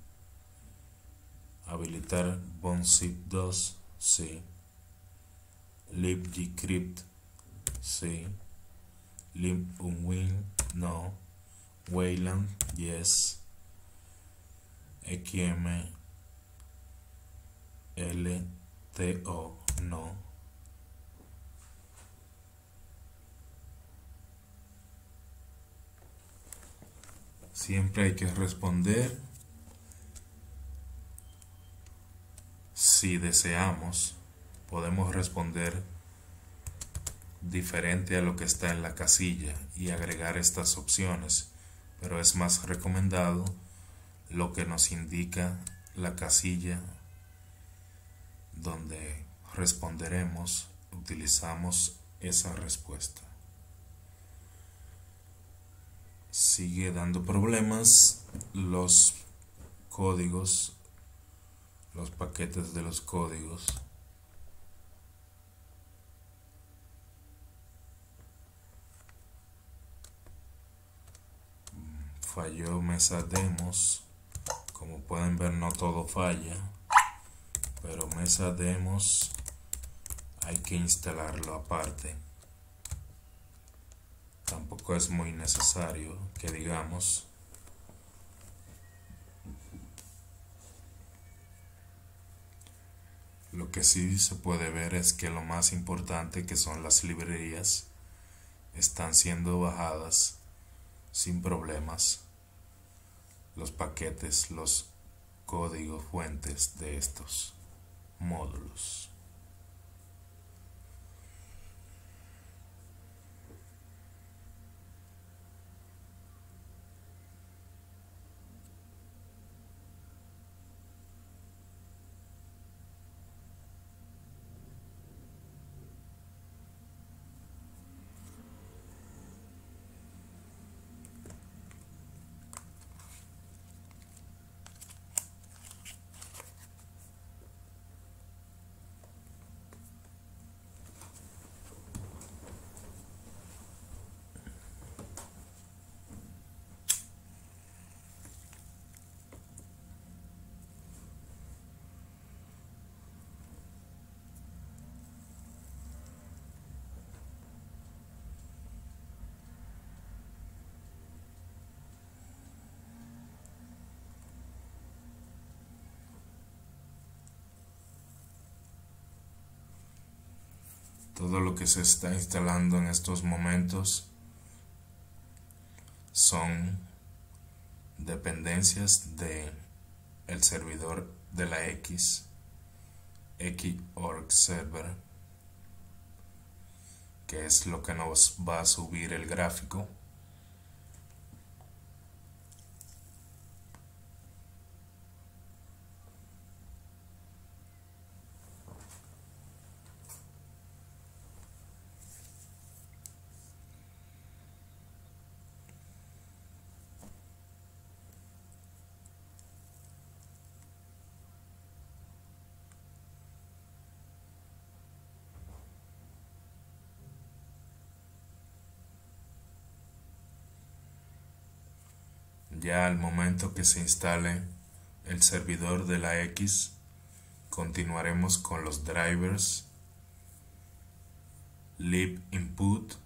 Habilitar bourne-zip dos. Sí. libgcrypt. Sí. libunwin. No. Wayland. Yes. X M L T O. No. Siempre hay que responder si deseamos. Podemos responder diferente a lo que está en la casilla y agregar estas opciones, pero es más recomendado lo que nos indica la casilla donde responderemos. Utilizamos esa respuesta. Sigue dando problemas los códigos, los paquetes de los códigos. Falló mesa demos. Como pueden ver, no todo falla, pero mesa demos hay que instalarlo aparte. Tampoco es muy necesario que digamos. Lo que sí se puede ver es que lo más importante, que son las librerías, están siendo bajadas sin problemas. Los paquetes, los códigos fuentes de estos módulos. Todo lo que se está instalando en estos momentos son dependencias de el servidor de la X, Xorg Server, que es lo que nos va a subir el gráfico. Ya al momento que se instale el servidor de la X, continuaremos con los drivers, libinput,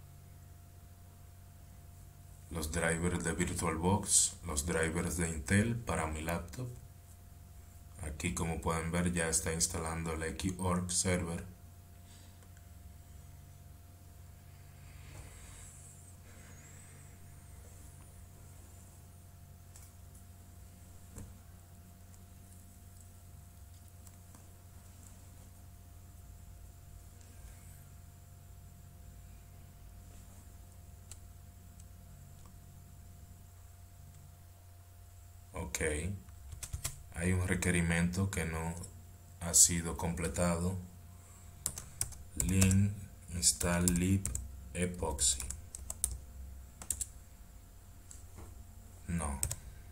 los drivers de VirtualBox, los drivers de Intel para mi laptop. Aquí, como pueden ver, ya está instalando el Xorg Server. Ok, hay un requerimiento que no ha sido completado. Link install lib epoxy. No.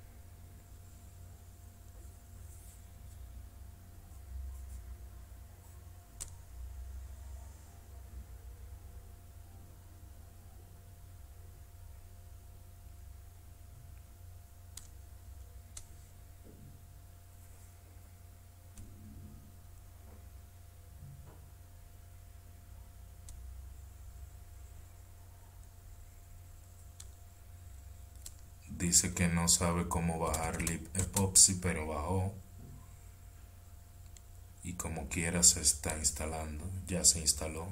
Dice que no sabe cómo bajar libepoxy, pero bajó. Y como quiera se está instalando. Ya se instaló.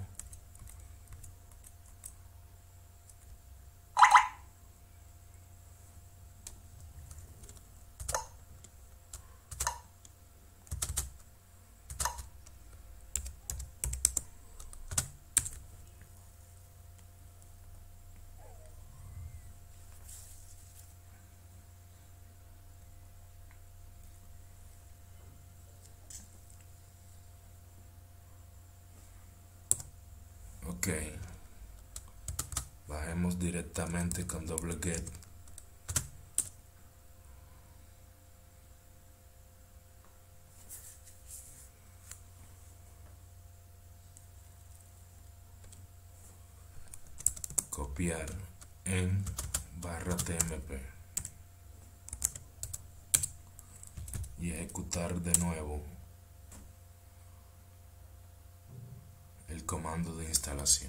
Ok, bajemos directamente con doble get. Copiar en barra tmp y ejecutar de nuevo el comando de instalación.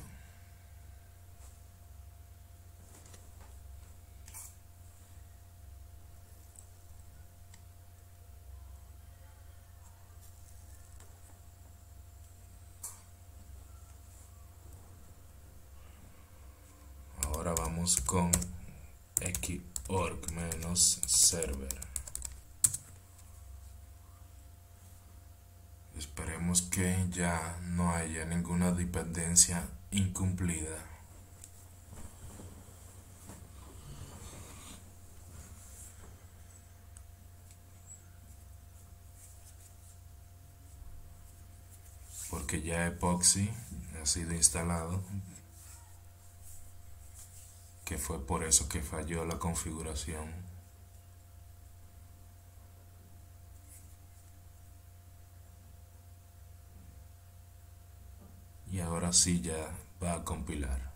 vamos con xorg-server. Esperemos que ya no haya ninguna dependencia incumplida. Porque ya Epoxy ha sido instalado, que fue por eso que falló la configuración. Y ahora sí ya va a compilar.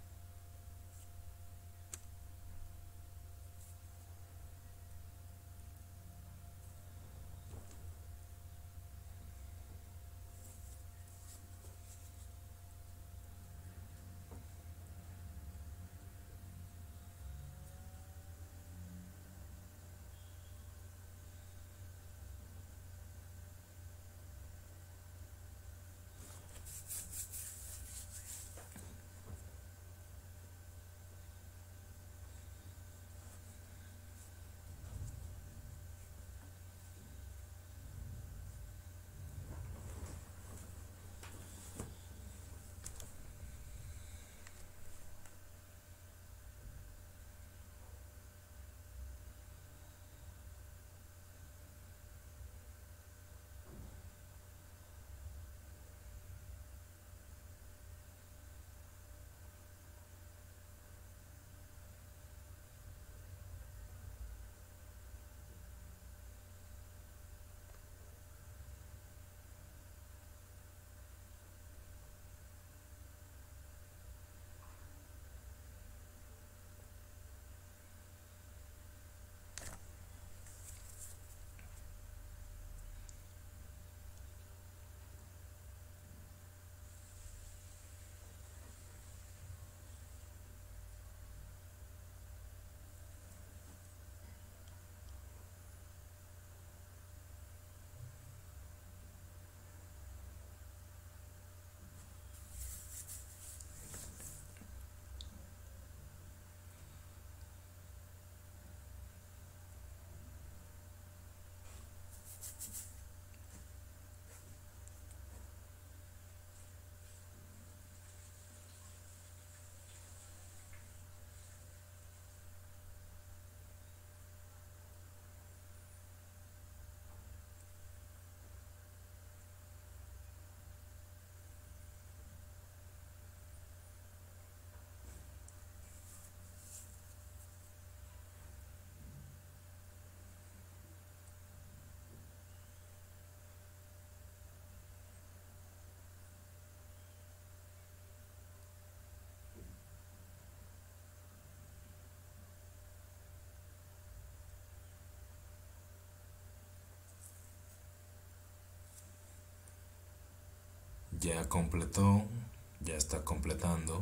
Ya completó, ya está completando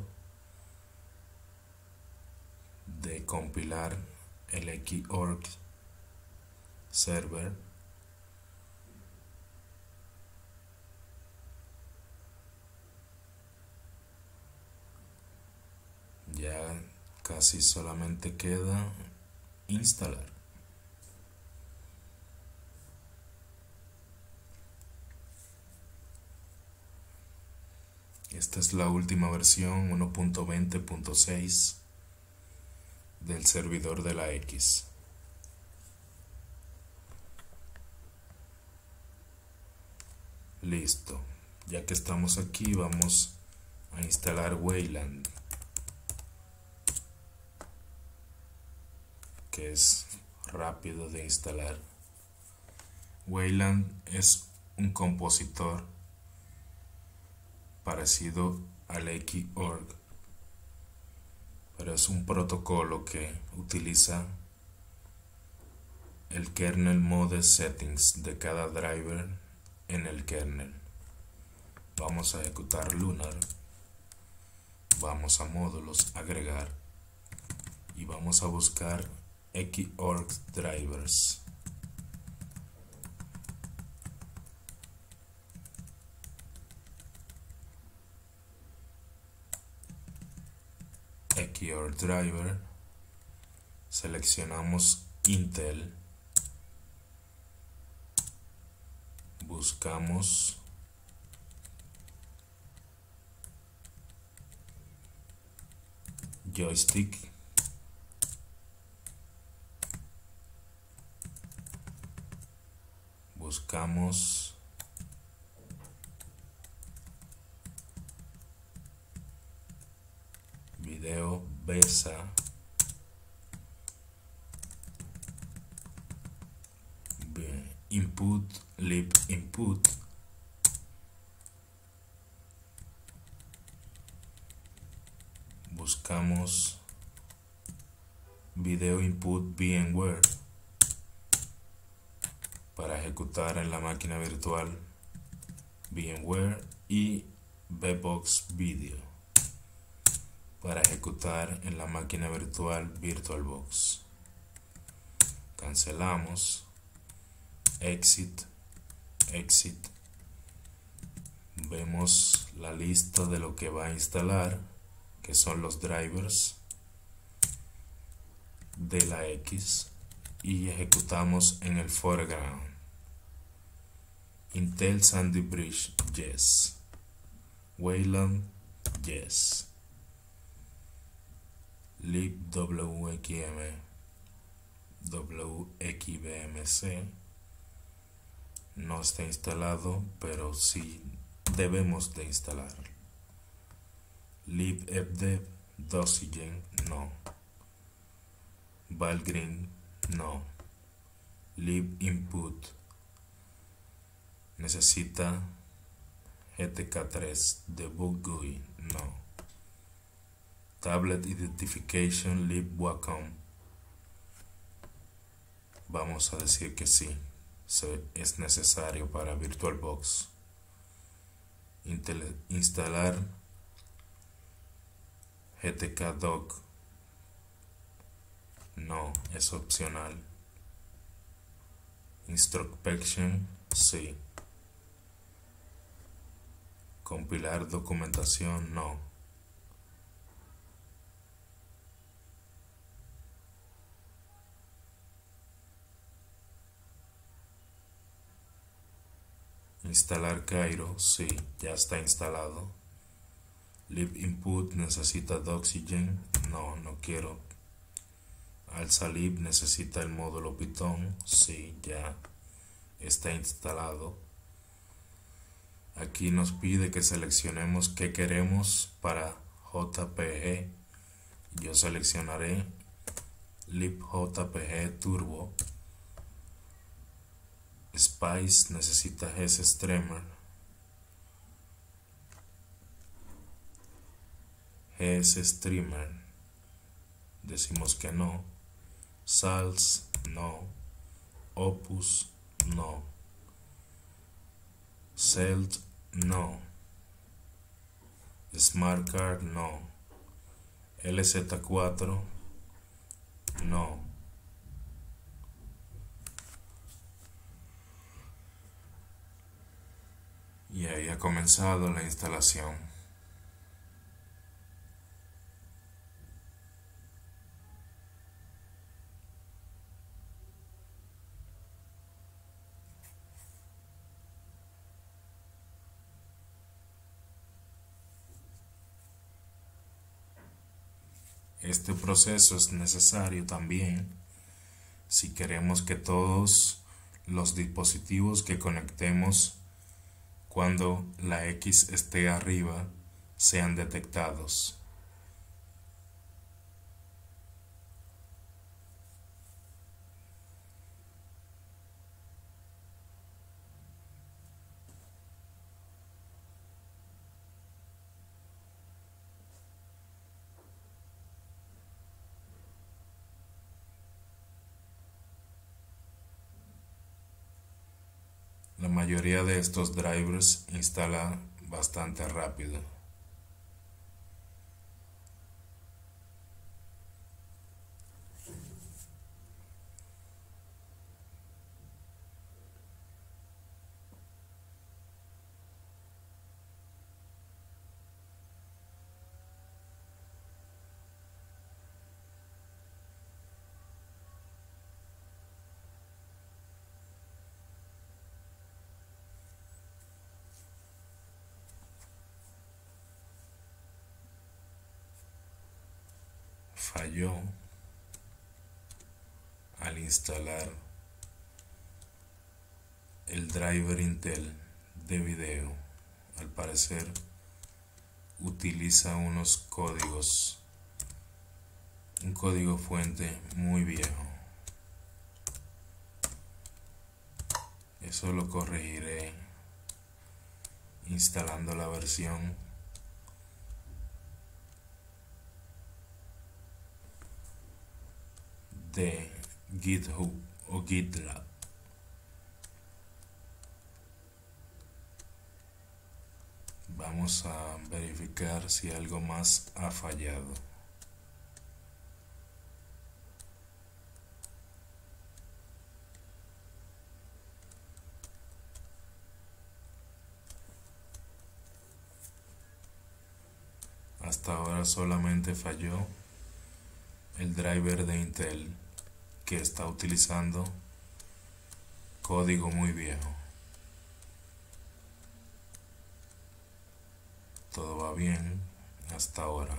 de compilar el xorg server. Ya casi solamente queda instalar. Esta es la última versión uno punto veinte punto seis del servidor de la X. Listo. Ya que estamos aquí, vamos a instalar Wayland, que es rápido de instalar. Wayland es un compositor parecido al xorg, pero es un protocolo que utiliza el kernel mode settings de cada driver en el kernel. Vamos a ejecutar Lunar, vamos a módulos, agregar, y vamos a buscar xorg drivers. aquí our driver, seleccionamos Intel, buscamos joystick, buscamos video besa, input, lib input, buscamos video input VMware para ejecutar en la máquina virtual VMware y VBox Video para ejecutar en la máquina virtual VirtualBox. Cancelamos, exit, exit, vemos la lista de lo que va a instalar, que son los drivers de la X, y ejecutamos en el foreground. Intel Sandy Bridge, yes. Wayland, yes. libwxm, wxbmc no está instalado, pero sí debemos de instalar. libfdev, Dosigen, no. Valgrind, no. libinput necesita G T K tres, debug G U I, no. Tablet Identification, libwacom, vamos a decir que sí, es necesario para VirtualBox. Intel, instalar G T K doc, no, es opcional. Introspection, sí. Compilar documentación, no. Instalar Cairo, sí, ya está instalado. libinput necesita Doxygen, no, no quiero. Alzalib necesita el módulo Python, sí, ya está instalado. Aquí nos pide que seleccionemos qué queremos para J P G. Yo seleccionaré libjpg turbo. Spice necesita GStreamer, GStreamer, decimos que no. Sals, no. Opus, no. Celt, no. Smart Card, no. L Z cuatro, no. Y ahí ha comenzado la instalación. Este proceso es necesario también si queremos que todos los dispositivos que conectemos cuando la X esté arriba sean detectados. La mayoría de estos drivers instala bastante rápido. falló al instalar el driver Intel de video. Al parecer utiliza unos códigos, un código fuente muy viejo. Eso lo corregiré instalando la versión de GitHub o GitLab. Vamos a verificar si algo más ha fallado. Hasta ahora solamente falló el driver de Intel, que está utilizando código muy viejo. Todo va bien hasta ahora.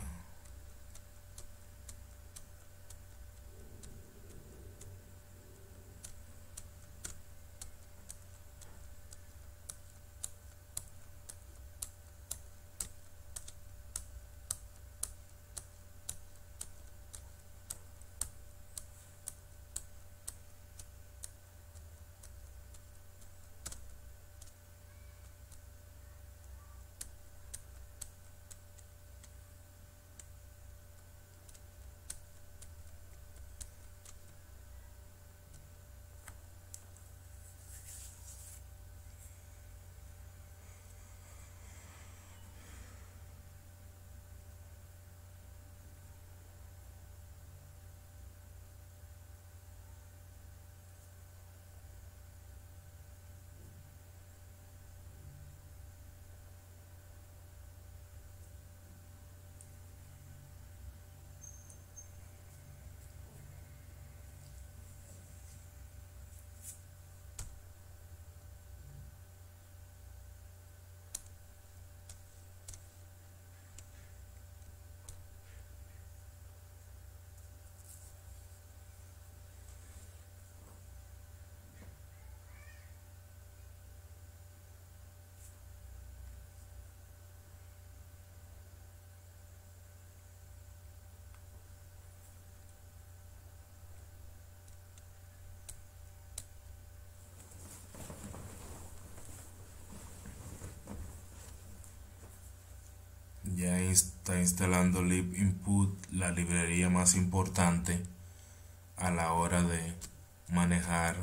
Ya está instalando libinput, la librería más importante a la hora de manejar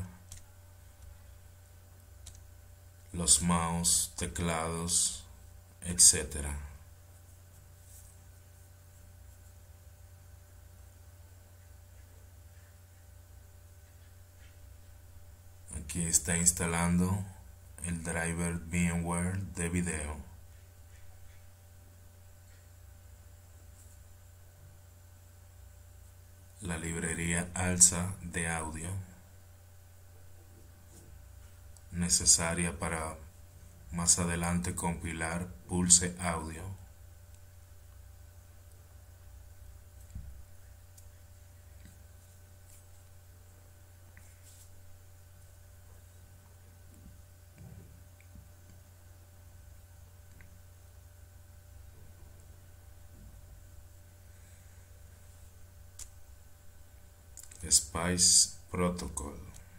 los mouse, teclados, etcétera. Aquí está instalando el driver VMware de video. La librería ALSA de audio, necesaria para más adelante compilar Pulse Audio. Spice Protocol.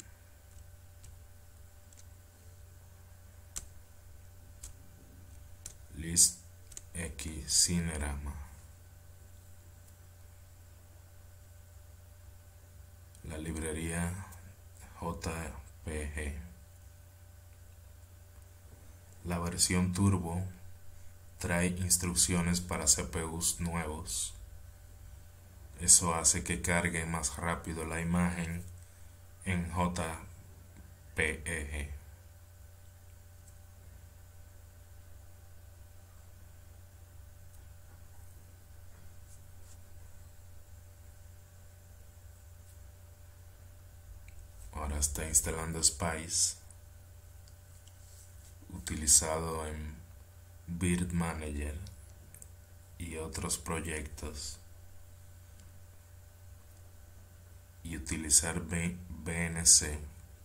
List X Cinerama. La librería J P G. La versión Turbo trae instrucciones para C P Us nuevos. Eso hace que cargue más rápido la imagen en J P G. Ahora está instalando Spice, utilizado en Build Manager y otros proyectos. y utilizar B N C.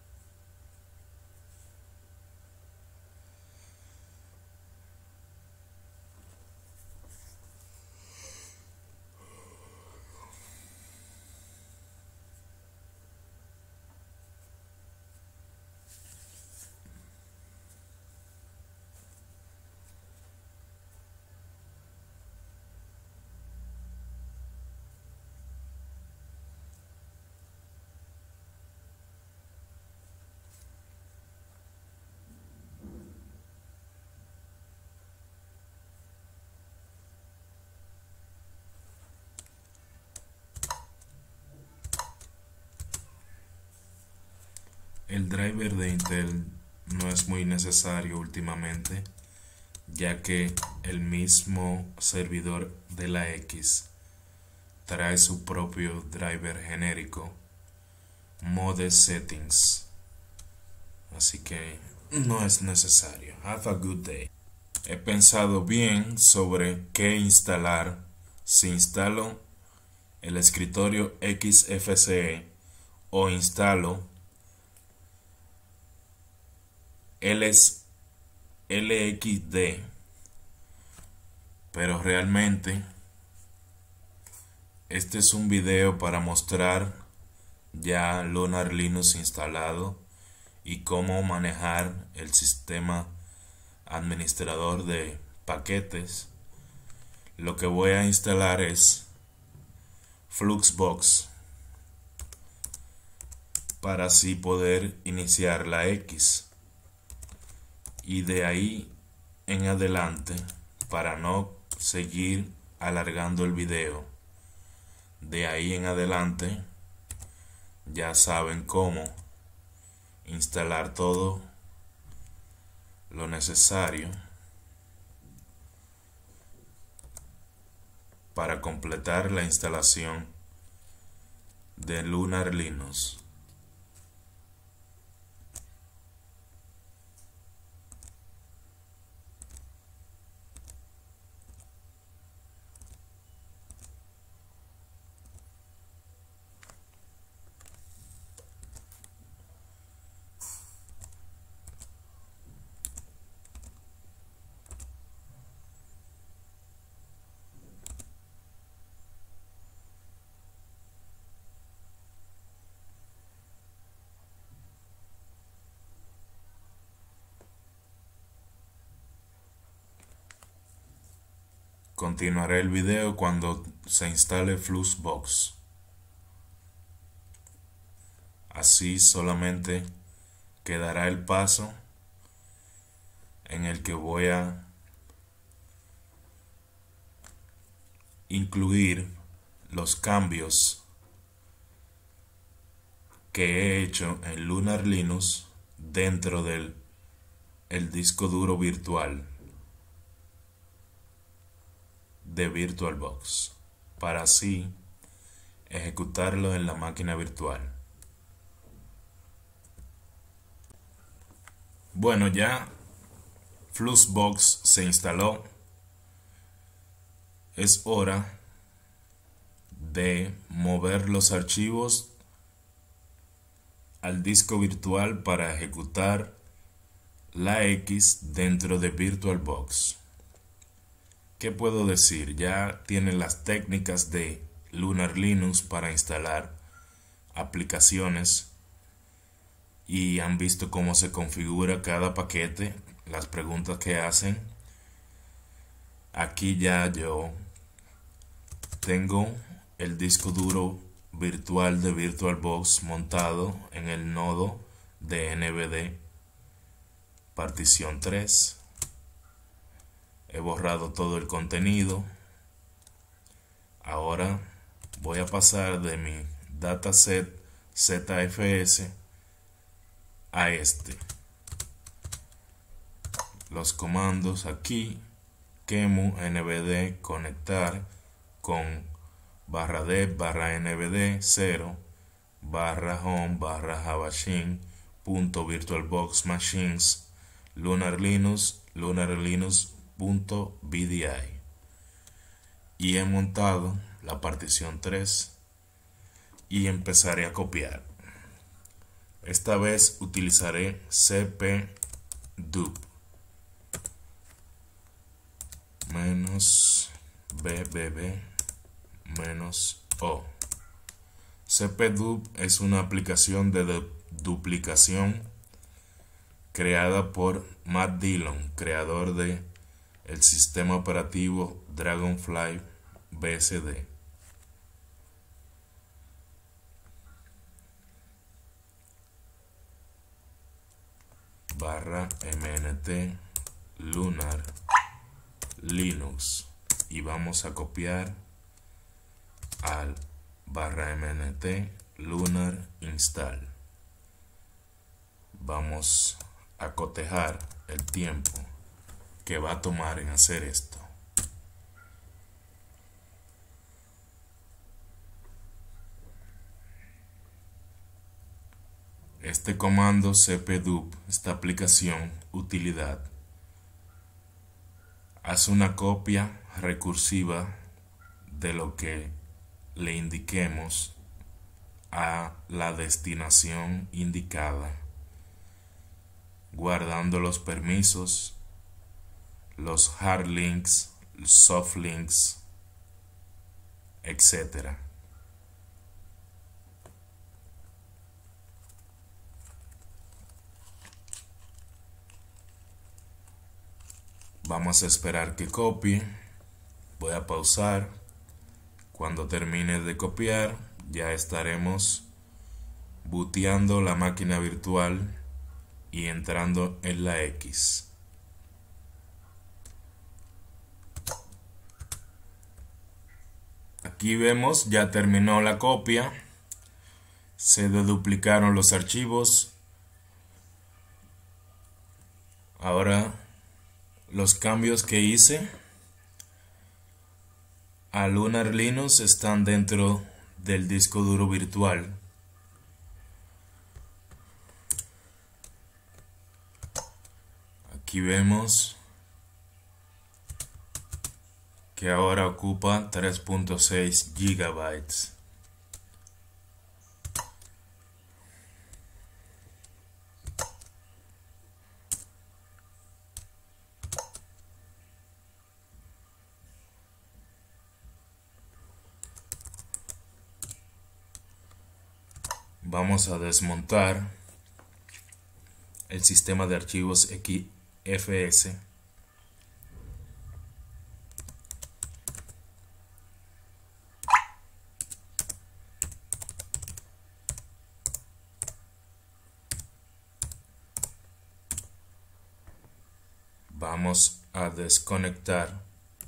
El driver de Intel no es muy necesario últimamente, ya que el mismo servidor de la X trae su propio driver genérico, Mode Settings, así que no es necesario. Have a good day. He pensado bien sobre qué instalar. Si instalo el escritorio X F C E o instalo L X D, pero realmente este es un video para mostrar ya Lunar Linux instalado y cómo manejar el sistema administrador de paquetes. Lo que voy a instalar es Fluxbox para así poder iniciar la X. Y de ahí en adelante, para no seguir alargando el video, de ahí en adelante ya saben cómo instalar todo lo necesario para completar la instalación de Lunar Linux. Continuaré el video cuando se instale Fluxbox. Así solamente quedará el paso en el que voy a incluir los cambios que he hecho en Lunar Linux dentro del el disco duro virtual de VirtualBox, para así ejecutarlo en la máquina virtual. Bueno, ya Fluxbox se instaló. Es hora de mover los archivos al disco virtual para ejecutar la X dentro de VirtualBox. ¿Qué puedo decir? Ya tienen las técnicas de Lunar Linux para instalar aplicaciones y han visto cómo se configura cada paquete, las preguntas que hacen. Aquí ya yo tengo el disco duro virtual de VirtualBox montado en el nodo de N V D partición tres. He borrado todo el contenido. Ahora voy a pasar de mi dataset Z F S a este. Los comandos aquí: Qemu nvd conectar con barra dev barra nvd cero barra home barra javashin punto virtualbox machines lunar linux lunar linux punto b d i, y he montado la partición tres y empezaré a copiar. Esta vez utilizaré cpdub menos bbb menos o. cpdub es una aplicación de du duplicación creada por Matt Dillon, creador de el sistema operativo Dragonfly B S D. Barra mnt lunar linux y vamos a copiar al barra mnt lunar install. Vamos a cotejar el tiempo que va a tomar en hacer esto. Este comando cpdub, esta aplicación utilidad, hace una copia recursiva de lo que le indiquemos a la destinación indicada, guardando los permisos, los hard links, los soft links, etcétera. Vamos a esperar que copie. Voy a pausar. Cuando termine de copiar, ya estaremos booteando la máquina virtual y entrando en la X. Aquí vemos, ya terminó la copia. Se deduplicaron los archivos. Ahora los cambios que hice a Lunar Linux están dentro del disco duro virtual. Aquí vemos que ahora ocupa tres punto seis gigabytes. Vamos a desmontar el sistema de archivos X F S. Vamos a desconectar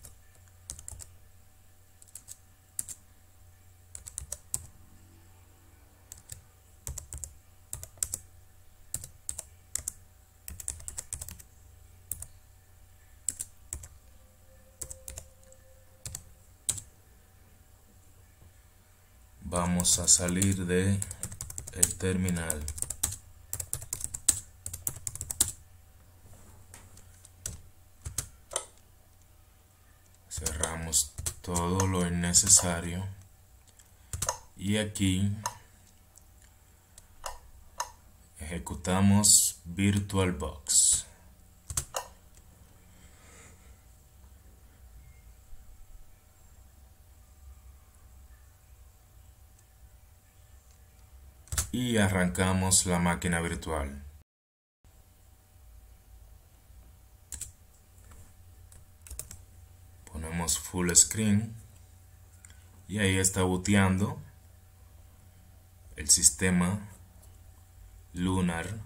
Vamos a salir de el terminal. Cerramos todo lo innecesario y aquí ejecutamos VirtualBox. Y arrancamos la máquina virtual. Ponemos full screen y ahí está booteando el sistema Lunar.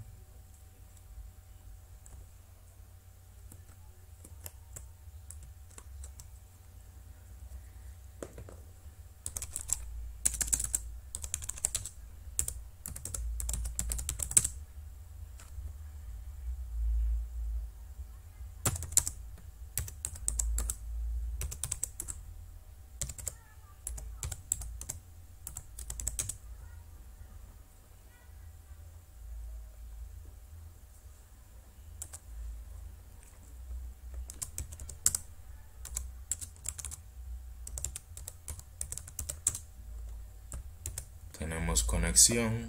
tenemos conexión,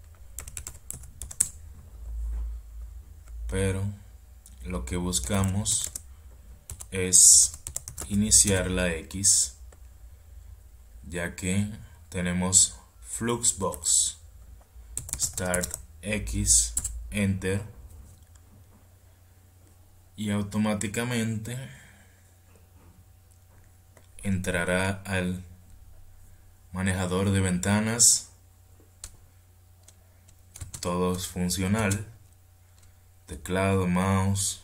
pero lo que buscamos es iniciar la X, ya que tenemos Fluxbox. Start X, Enter, y automáticamente entrará al manejador de ventanas. Todo es funcional: teclado, mouse.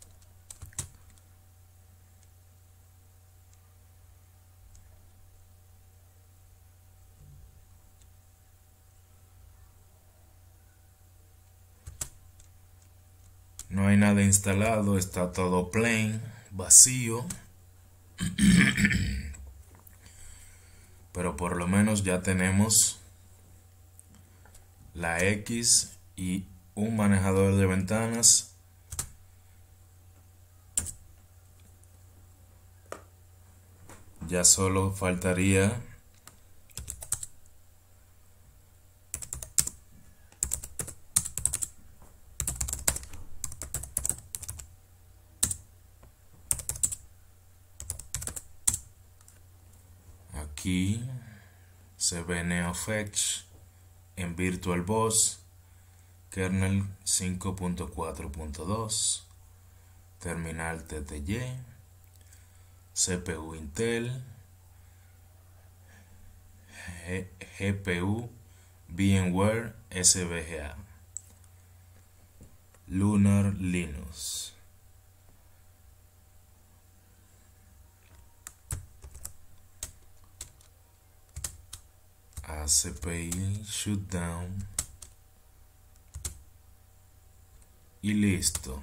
No hay nada instalado, está todo plain, vacío. Pero por lo menos ya tenemos la X y un manejador de ventanas. Ya solo faltaría aquí se ve NeoFetch en VirtualBox, kernel cinco punto cuatro punto dos, terminal T T Y, C P U Intel, G P U VMware S V G A, Lunar Linux. A C P I Shutdown y listo.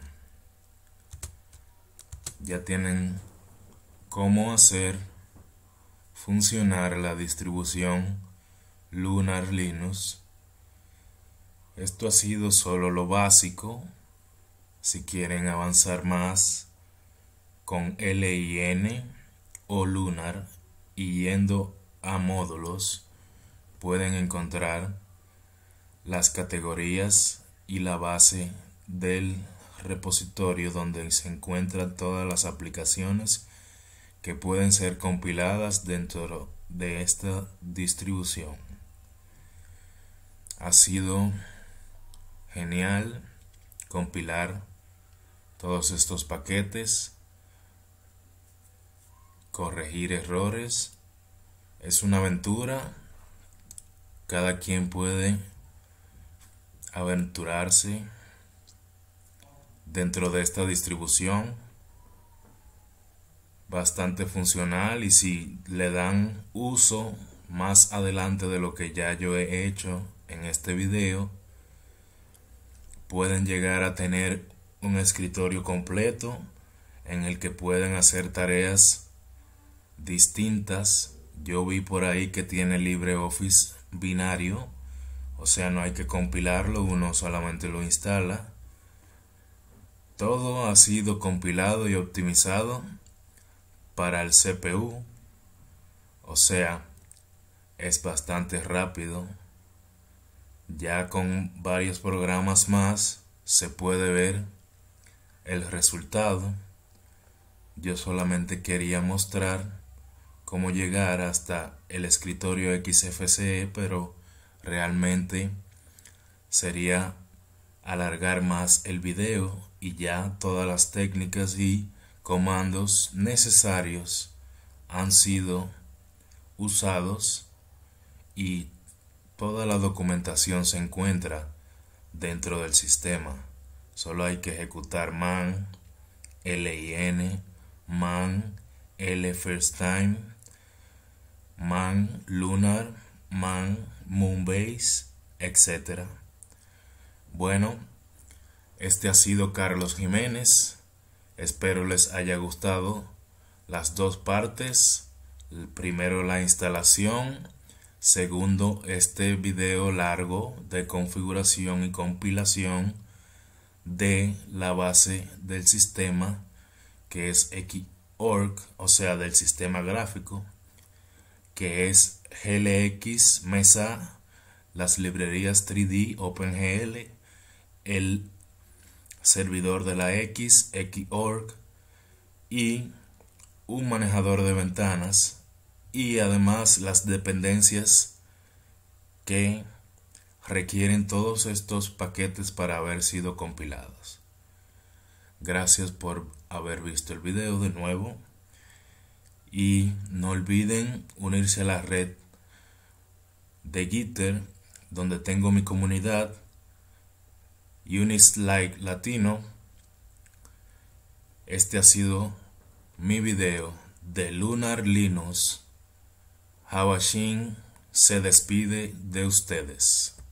Ya tienen cómo hacer funcionar la distribución Lunar Linux. Esto ha sido solo lo básico. Si quieren avanzar más con Lin o Lunar y yendo a módulos, pueden encontrar las categorías y la base del repositorio donde se encuentran todas las aplicaciones que pueden ser compiladas dentro de esta distribución. Ha sido genial compilar todos estos paquetes, corregir errores. Es una aventura. Cada quien puede aventurarse dentro de esta distribución, bastante funcional, y si le dan uso más adelante de lo que ya yo he hecho en este video, pueden llegar a tener un escritorio completo en el que pueden hacer tareas distintas. Yo vi por ahí que tiene LibreOffice binario, o sea, no hay que compilarlo, uno solamente lo instala. Todo ha sido compilado y optimizado para el C P U, o sea, es bastante rápido. Ya con varios programas más se puede ver el resultado. Yo solamente quería mostrar cómo llegar hasta el escritorio X F C E, pero realmente sería alargar más el video, y ya todas las técnicas y comandos necesarios han sido usados y toda la documentación se encuentra dentro del sistema. Solo hay que ejecutar man, lin, man, lfirsttime, man lunar, man moonbase, etcétera. Bueno, este ha sido Carlos Jiménez. Espero les haya gustado las dos partes. Primero la instalación, segundo este video largo de configuración y compilación de la base del sistema, que es Xorg, o sea, del sistema gráfico, que es G L X Mesa las librerías tres D OpenGL, el servidor de la X, Xorg, y un manejador de ventanas, y además las dependencias que requieren todos estos paquetes para haber sido compilados. Gracias por haber visto el video de nuevo, y no olviden unirse a la red de Gitter, donde tengo mi comunidad Unislike Latino. Este ha sido mi video de Lunar Linux. Hawashin se despide de ustedes.